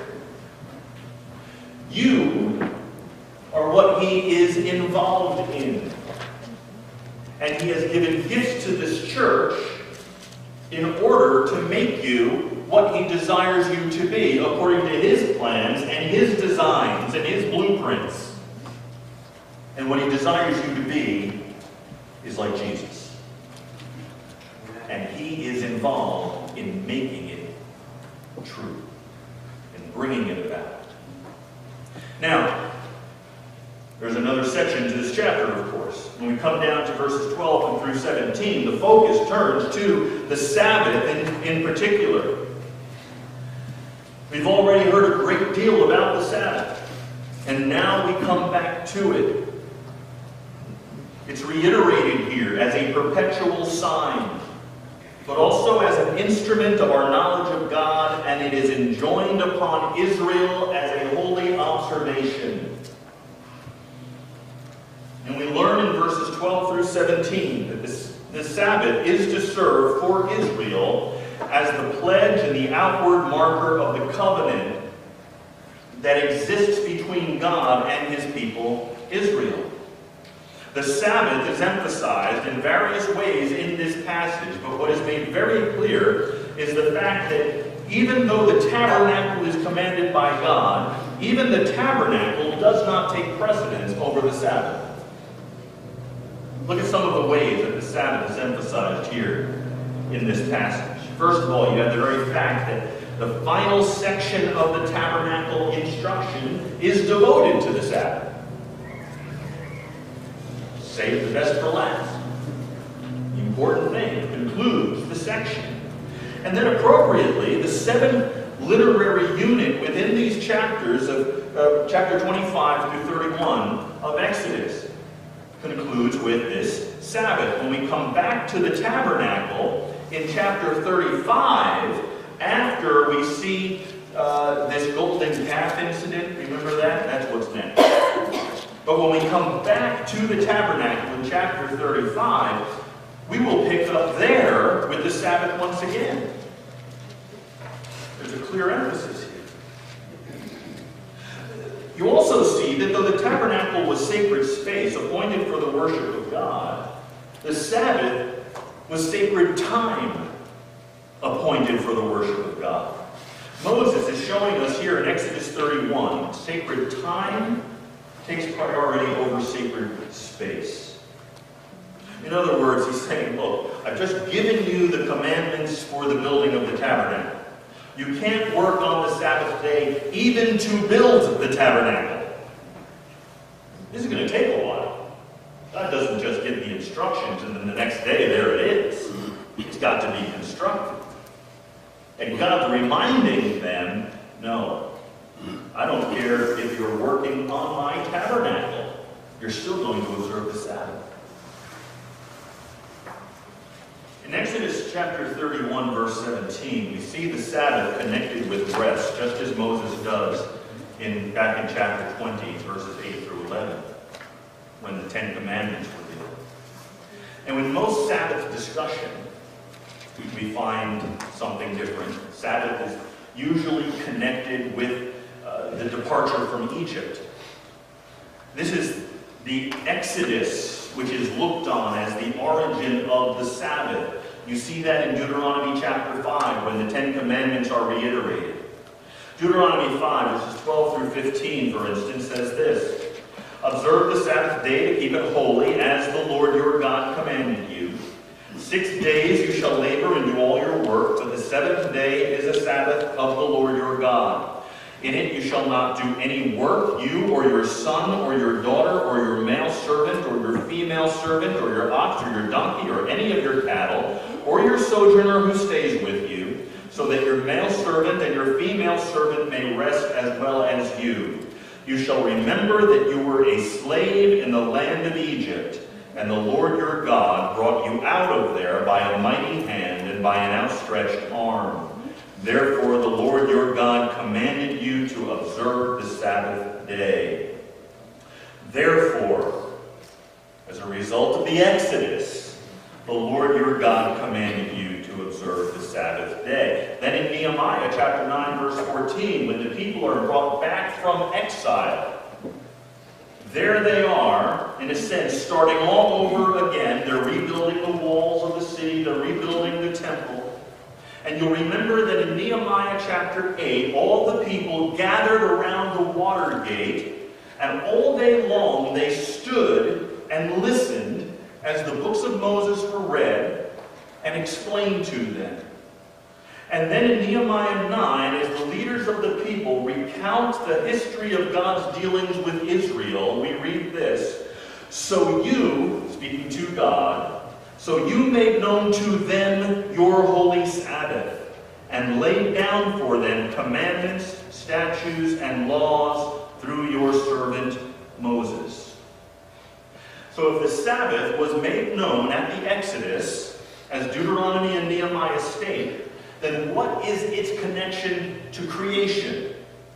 You are what He is involved in. And He has given gifts to this church in order to make you what He desires you to be, according to His plans and His designs and His blueprints. And what He desires you to be is like Jesus. And He is involved in making it true and bringing it about. Now, there's another section to this chapter, of course. When we come down to verses 12 through 17, the focus turns to the Sabbath in particular. We've already heard a great deal about the Sabbath, and now we come back to it. It's reiterated here as a perpetual sign, but also as an instrument of our knowledge of God, and it is enjoined upon Israel as a holy observation. And we learn in verses 12 through 17 that the Sabbath is to serve for Israel as the pledge and the outward marker of the covenant that exists between God and His people, Israel. The Sabbath is emphasized in various ways in this passage, but what is made very clear is the fact that even though the tabernacle is commanded by God, even the tabernacle does not take precedence over the Sabbath. Look at some of the ways that the Sabbath is emphasized here in this passage. First of all, you have the very fact that the final section of the tabernacle instruction is devoted to the Sabbath. Save the best for last. The important thing concludes the section. And then appropriately, the seventh literary unit within these chapters of chapter 25 through 31 of Exodus concludes with this Sabbath. When we come back to the tabernacle in chapter 35, after we see this golden calf incident, remember that? That's what's next. But when we come back to the tabernacle in chapter 35, we will pick up there with the Sabbath once again. There's a clear emphasis here. You also see that though the tabernacle was sacred space appointed for the worship of God, the Sabbath was sacred time appointed for the worship of God. Moses is showing us here in Exodus 31, sacred time takes priority over sacred space. In other words, he's saying, look, I've just given you the commandments for the building of the tabernacle. You can't work on the Sabbath day even to build the tabernacle. This is going to take a while. God doesn't just give the instructions and then the next day there it is. It's got to be constructed. And God's reminding them, no, I don't care if you're working on my tabernacle. You're still going to observe the Sabbath. In Exodus chapter 31, verse 17, we see the Sabbath connected with rest, just as Moses does back in chapter 20, verses 8 through 11, when the Ten Commandments were given. And with most Sabbath discussion, we find something different. Sabbath is usually connected with the departure from Egypt. This is the Exodus, which is looked on as the origin of the Sabbath. You see that in Deuteronomy chapter 5, when the Ten Commandments are reiterated. Deuteronomy 5, verses 12 through 15, for instance, says this: Observe the Sabbath day to keep it holy, as the Lord your God commanded you. 6 days you shall labor and do all your work, but the seventh day is a Sabbath of the Lord your God. In it you shall not do any work, you or your son or your daughter or your male servant or your female servant or your ox or your donkey or any of your cattle or your sojourner who stays with you, so that your male servant and your female servant may rest as well as you. You shall remember that you were a slave in the land of Egypt, and the Lord your God brought you out of there by a mighty hand and by an outstretched arm. Therefore the Lord your God commanded you to observe the Sabbath day. Therefore, as a result of the Exodus, the Lord your God commanded you to observe the Sabbath Sabbath day. Then in Nehemiah chapter 9, verse 14, when the people are brought back from exile, there they are, in a sense, starting all over again. They're rebuilding the walls of the city. They're rebuilding the temple. And you'll remember that in Nehemiah chapter 8, all the people gathered around the water gate, and all day long they stood and listened as the books of Moses were read and explained to them. And then in Nehemiah 9, as the leaders of the people recount the history of God's dealings with Israel, we read this: "So you," speaking to God, "so you made known to them your holy Sabbath, and laid down for them commandments, statutes, and laws through your servant Moses." So if the Sabbath was made known at the Exodus, as Deuteronomy and Nehemiah state, then what is its connection to creation?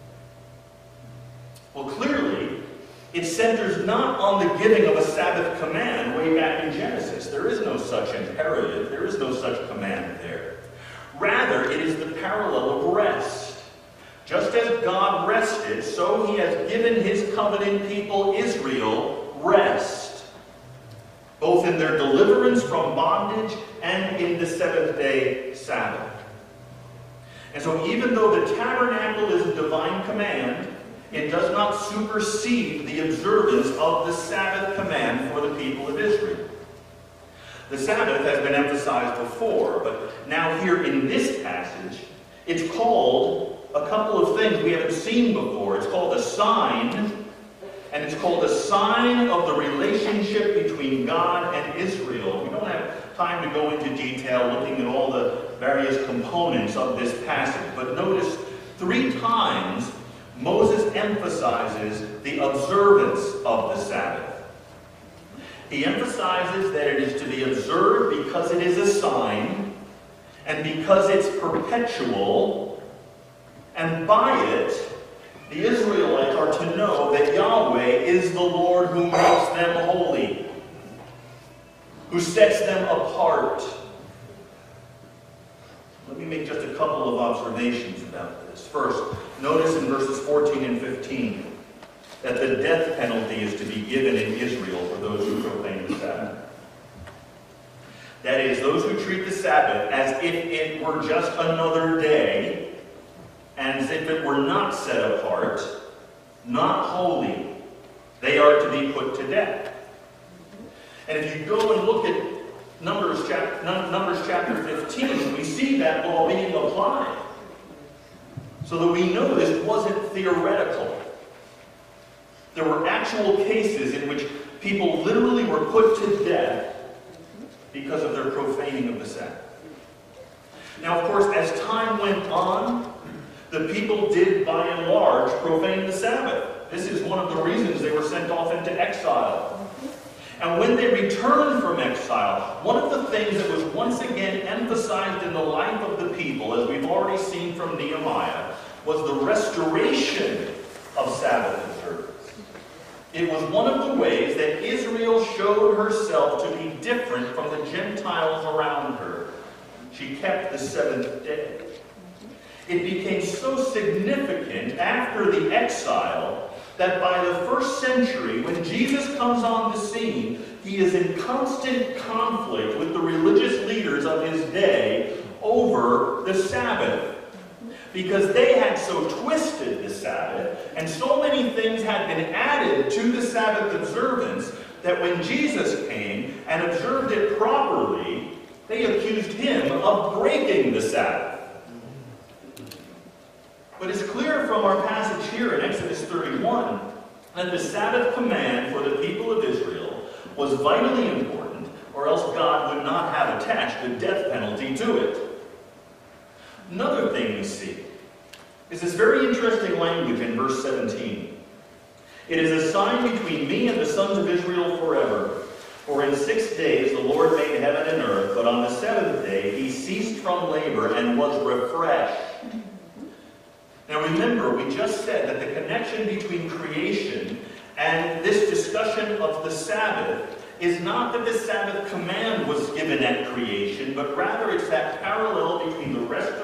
Well, clearly, it centers not on the giving of a Sabbath command way back in Genesis. There is no such imperative. There is no such command there. Rather, it is the parallel of rest. Just as God rested, so he has given his covenant people Israel rest, both in their deliverance from bondage and in the seventh-day Sabbath. And so even though the tabernacle is a divine command, it does not supersede the observance of the Sabbath command for the people of Israel. The Sabbath has been emphasized before, but now here in this passage, it's called a couple of things we haven't seen before. It's called a sign, and it's called a sign of the relationship between God and Israel. We don't have time to go into detail looking at all the various components of this passage, but notice 3 times Moses emphasizes the observance of the Sabbath. He emphasizes that it is to be observed because it is a sign, and because it's perpetual, and by it, the Israelites are to know that Yahweh is the Lord who makes them holy, who sets them apart. Let me make just a couple of observations about this. First, notice in verses 14 and 15 that the death penalty is to be given in Israel for those who profane the Sabbath. That is, those who treat the Sabbath as if it were just another day, and as if it were not set apart, not holy, they are to be put to death. And if you go and look at Numbers chapter 15, we see that law being applied. So that we know this wasn't theoretical. There were actual cases in which people literally were put to death because of their profaning of the Sabbath. Now, of course, as time went on, the people did, by and large, profane the Sabbath. This is one of the reasons they were sent off into exile. And when they returned from exile, one of the things that was once again emphasized in the life of the people, as we've already seen from Nehemiah, was the restoration of Sabbath observance. It was one of the ways that Israel showed herself to be different from the Gentiles around her. She kept the seventh day. It became so significant after the exile that by the first century, when Jesus comes on the scene, he is in constant conflict with the religious leaders of his day over the Sabbath. Because they had so twisted the Sabbath, and so many things had been added to the Sabbath observance, that when Jesus came and observed it properly, they accused him of breaking the Sabbath. But it's clear from our passage here in Exodus 31 that the Sabbath command for the people of Israel was vitally important, or else God would not have attached the death penalty to it. Another thing we see is this very interesting language in verse 17. "It is a sign between me and the sons of Israel forever. For in 6 days the Lord made heaven and earth, but on the 7th day he ceased from labor and was refreshed." Now remember, we just said that the connection between creation and this discussion of the Sabbath is not that the Sabbath command was given at creation, but rather it's that parallel between the restoration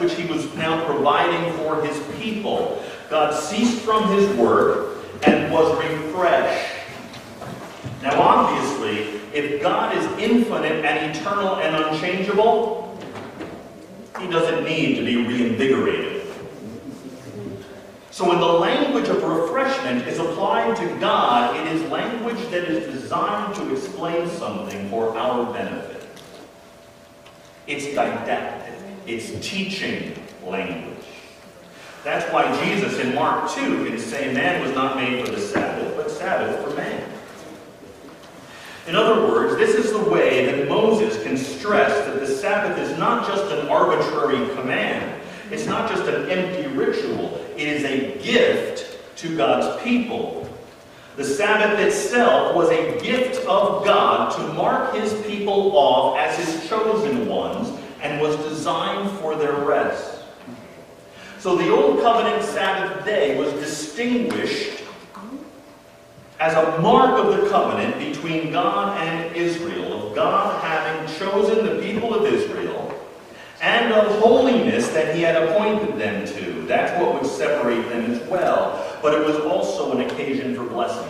which he was now providing for his people. God ceased from his work and was refreshed. Now obviously, if God is infinite and eternal and unchangeable, he doesn't need to be reinvigorated. So when the language of refreshment is applied to God, it is language that is designed to explain something for our benefit. It's didactic. It's teaching language. That's why Jesus in Mark 2 can say man was not made for the Sabbath, but Sabbath for man. In other words, this is the way that Moses can stress that the Sabbath is not just an arbitrary command. It's not just an empty ritual. It is a gift to God's people. The Sabbath itself was a gift of God to mark his people off as his chosen ones and was designed for their rest. So the Old Covenant Sabbath day was distinguished as a mark of the covenant between God and Israel, of God having chosen the people of Israel, and of holiness that he had appointed them to. That's what would separate them as well. But it was also an occasion for blessing.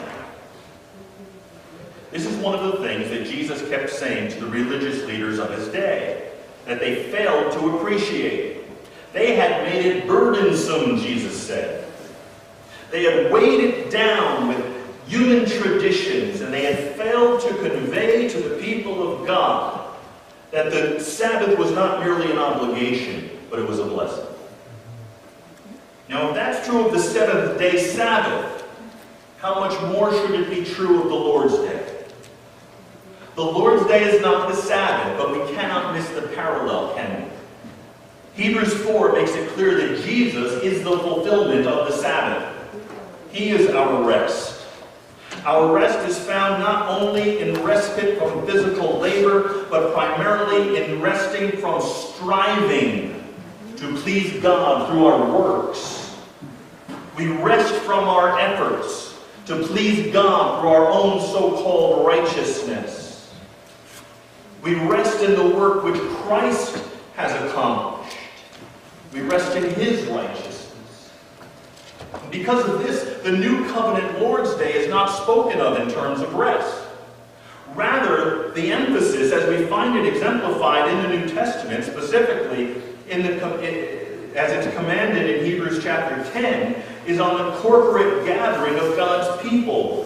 This is one of the things that Jesus kept saying to the religious leaders of his day, that they failed to appreciate. They had made it burdensome, Jesus said. They had weighed it down with human traditions, and they had failed to convey to the people of God that the Sabbath was not merely an obligation, but it was a blessing. Now, if that's true of the seventh-day Sabbath, how much more should it be true of the Lord's Day? The Lord's Day is not the Sabbath, but we cannot miss the parallel, can we? Hebrews 4 makes it clear that Jesus is the fulfillment of the Sabbath. He is our rest. Our rest is found not only in respite from physical labor, but primarily in resting from striving to please God through our works. We rest from our efforts to please God through our own so-called righteousness. We rest in the work which Christ has accomplished. We rest in his righteousness. Because of this, the New Covenant Lord's Day is not spoken of in terms of rest. Rather, the emphasis, as we find it exemplified in the New Testament, specifically as it's commanded in Hebrews chapter 10, is on the corporate gathering of God's people.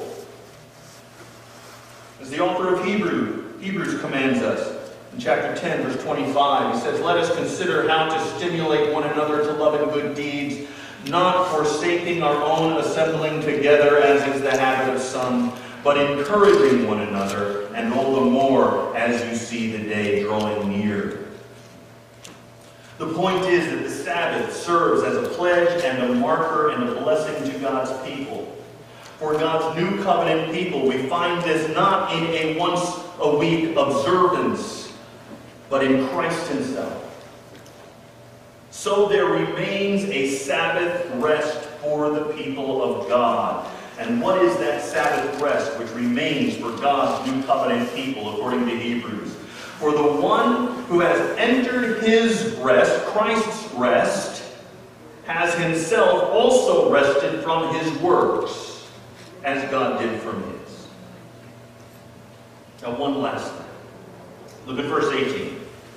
As the author of Hebrews commands us in chapter 10, verse 25, he says, "Let us consider how to stimulate one another to love and good deeds, not forsaking our own assembling together, as is the habit of some, but encouraging one another, and all the more as you see the day drawing near." The point is that the Sabbath serves as a pledge and a marker and a blessing to God's people. For God's new covenant people, we find this not in a once-a-week observance, but in Christ himself. So there remains a Sabbath rest for the people of God. And what is that Sabbath rest which remains for God's new covenant people, according to Hebrews? For the one who has entered his rest, Christ's rest, has himself also rested from his works, as God did from his. Now, one last thing. Look at verse 18.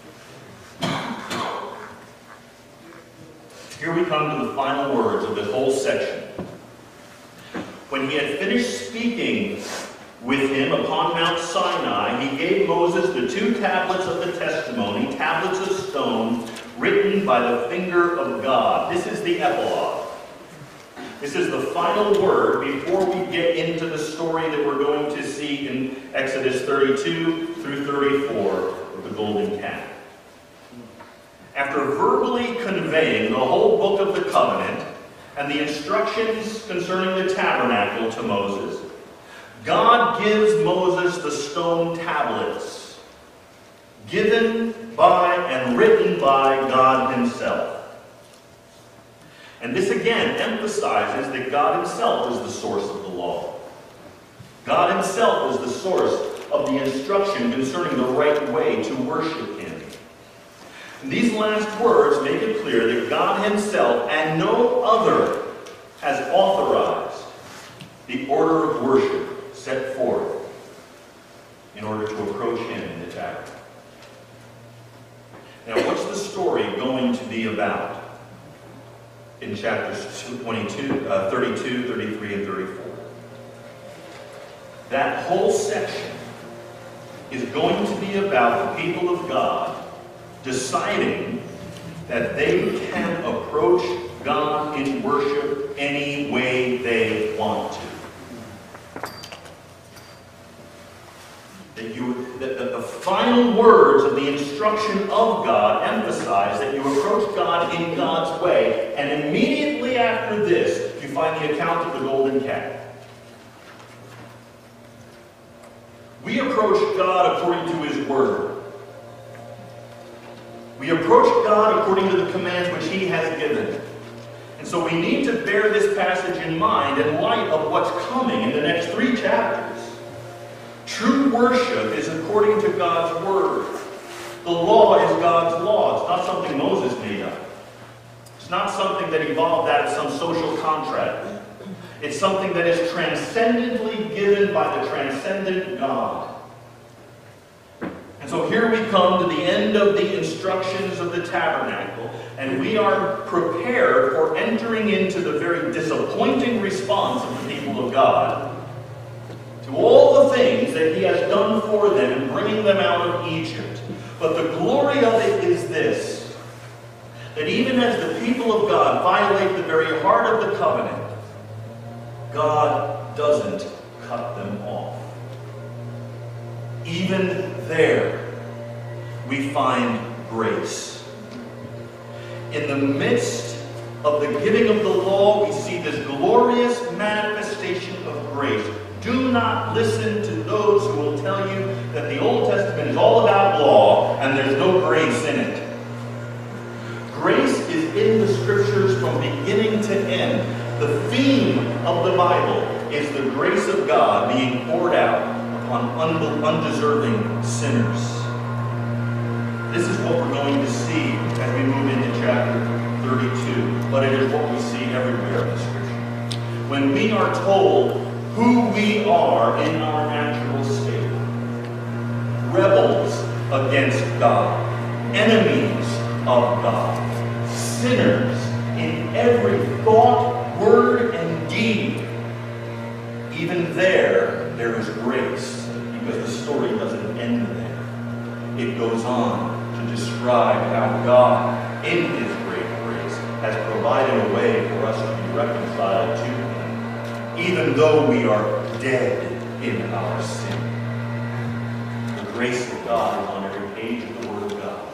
Here we come to the final words of this whole section. When he had finished speaking with him upon Mount Sinai, he gave Moses the 2 tablets of the testimony, tablets of stone, written by the finger of God. This is the epilogue. This is the final word before we get into the story that we're going to see in Exodus 32 through 34 with the golden calf. After verbally conveying the whole book of the covenant and the instructions concerning the tabernacle to Moses, God gives Moses the stone tablets, given by and written by God himself. And this again emphasizes that God himself is the source of the law. God himself is the source of the instruction concerning the right way to worship him. And these last words make it clear that God himself and no other has authorized the order of worship set forth in order to approach him in the tabernacle. Now, what's the story going to be about in chapters 32, 33, and 34? That whole section is going to be about the people of God deciding that they can approach God in worship any way they want to. That the final words of the instruction of God emphasize that you approach God in God's way, and immediately after this, you find the account of the golden calf. We approach God according to his word. We approach God according to the commands which he has given. And so we need to bear this passage in mind in light of what's coming in the next 3 chapters. True worship is according to God's word. The law is God's law. It's not something Moses made up. It's not something that evolved out of some social contract. It's something that is transcendently given by the transcendent God. And so here we come to the end of the instructions of the tabernacle, and we are prepared for entering into the very disappointing response of the people of God to all the things that he has done for them in bringing them out of Egypt. But the glory of it is this, that even as the people of God violate the very heart of the covenant, God doesn't cut them off. Even there, we find grace. In the midst of the giving of the law, we see this glorious manifestation of grace. Do not listen to those who will tell you that the Old Testament is all about law and there's no grace in it. Grace is in the Scriptures from beginning to end. The theme of the Bible is the grace of God being poured out upon undeserving sinners. This is what we're going to see as we move into chapter 32, but it is what we see everywhere in the Scripture. When we are told who we are in our natural state, rebels against God, enemies of God, sinners in every thought, word, and deed, even there is grace, because the story doesn't end there. It goes on to describe how God, in his great grace, has provided a way for us to be reconciled to him, even though we are dead in our sin. The grace of God is on every page of the Word of God.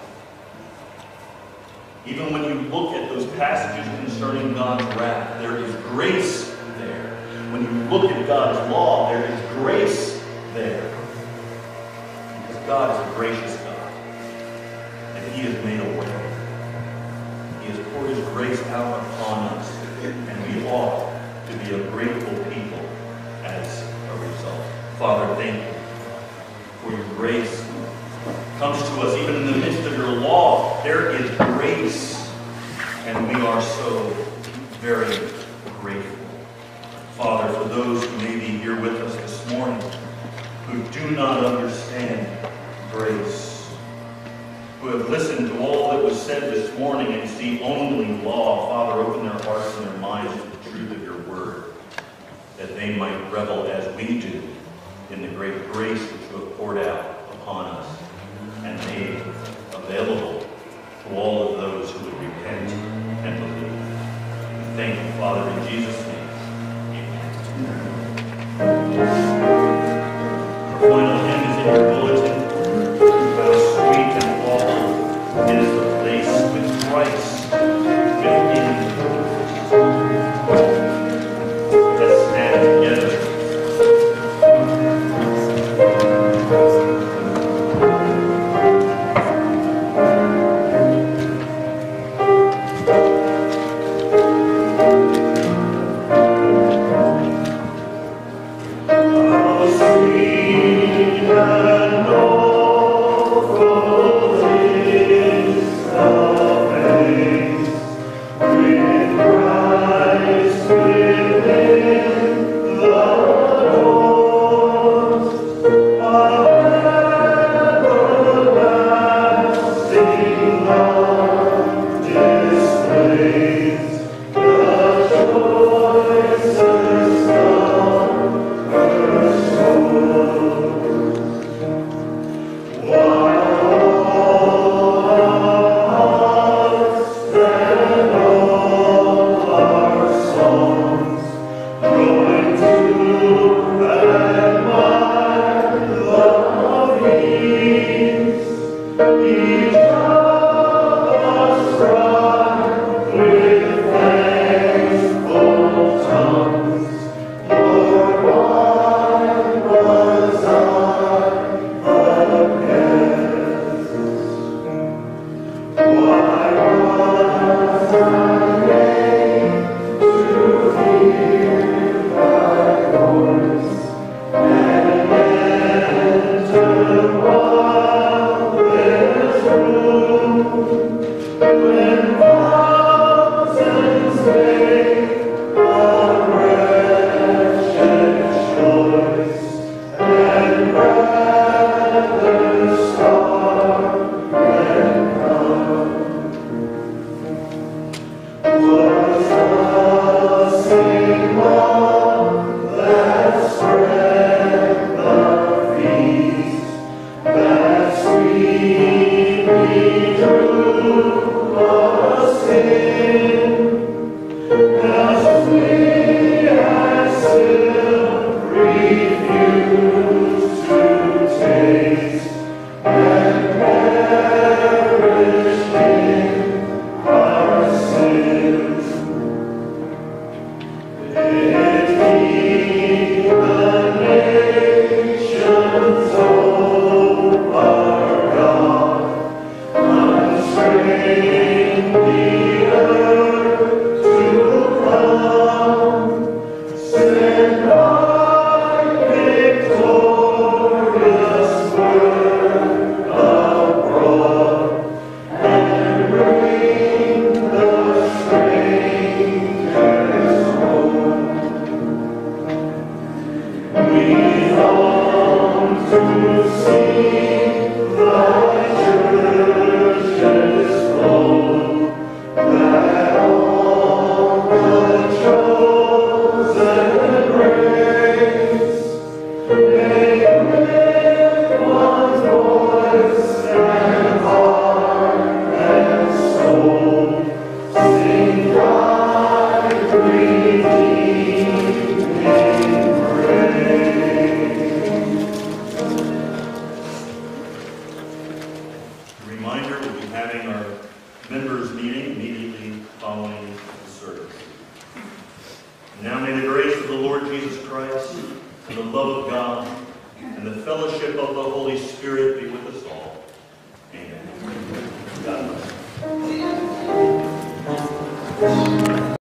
Even when you look at those passages concerning God's wrath, there is grace there. When you look at God's law, there is grace there. Because God is a gracious God. And he has made a way. He has poured his grace out upon us. And we ought to be a grateful people as a result. Father, thank you for your grace. Comes to us even in the midst of your law. There is grace, and we are so very grateful. Father, for those who may be here with us this morning who do not understand grace, who have listened to all that was said this morning and see only law, Father, open their hearts and their minds to the truth of your word, that they might revel as we do in the great grace which you have poured out upon us and made available to all of those who would repent and believe. Thank you, Father, in Jesus' name. Our final hymn is in your bulletin. How sweet and awful is the place with Christ within. Let's stand together. God bless.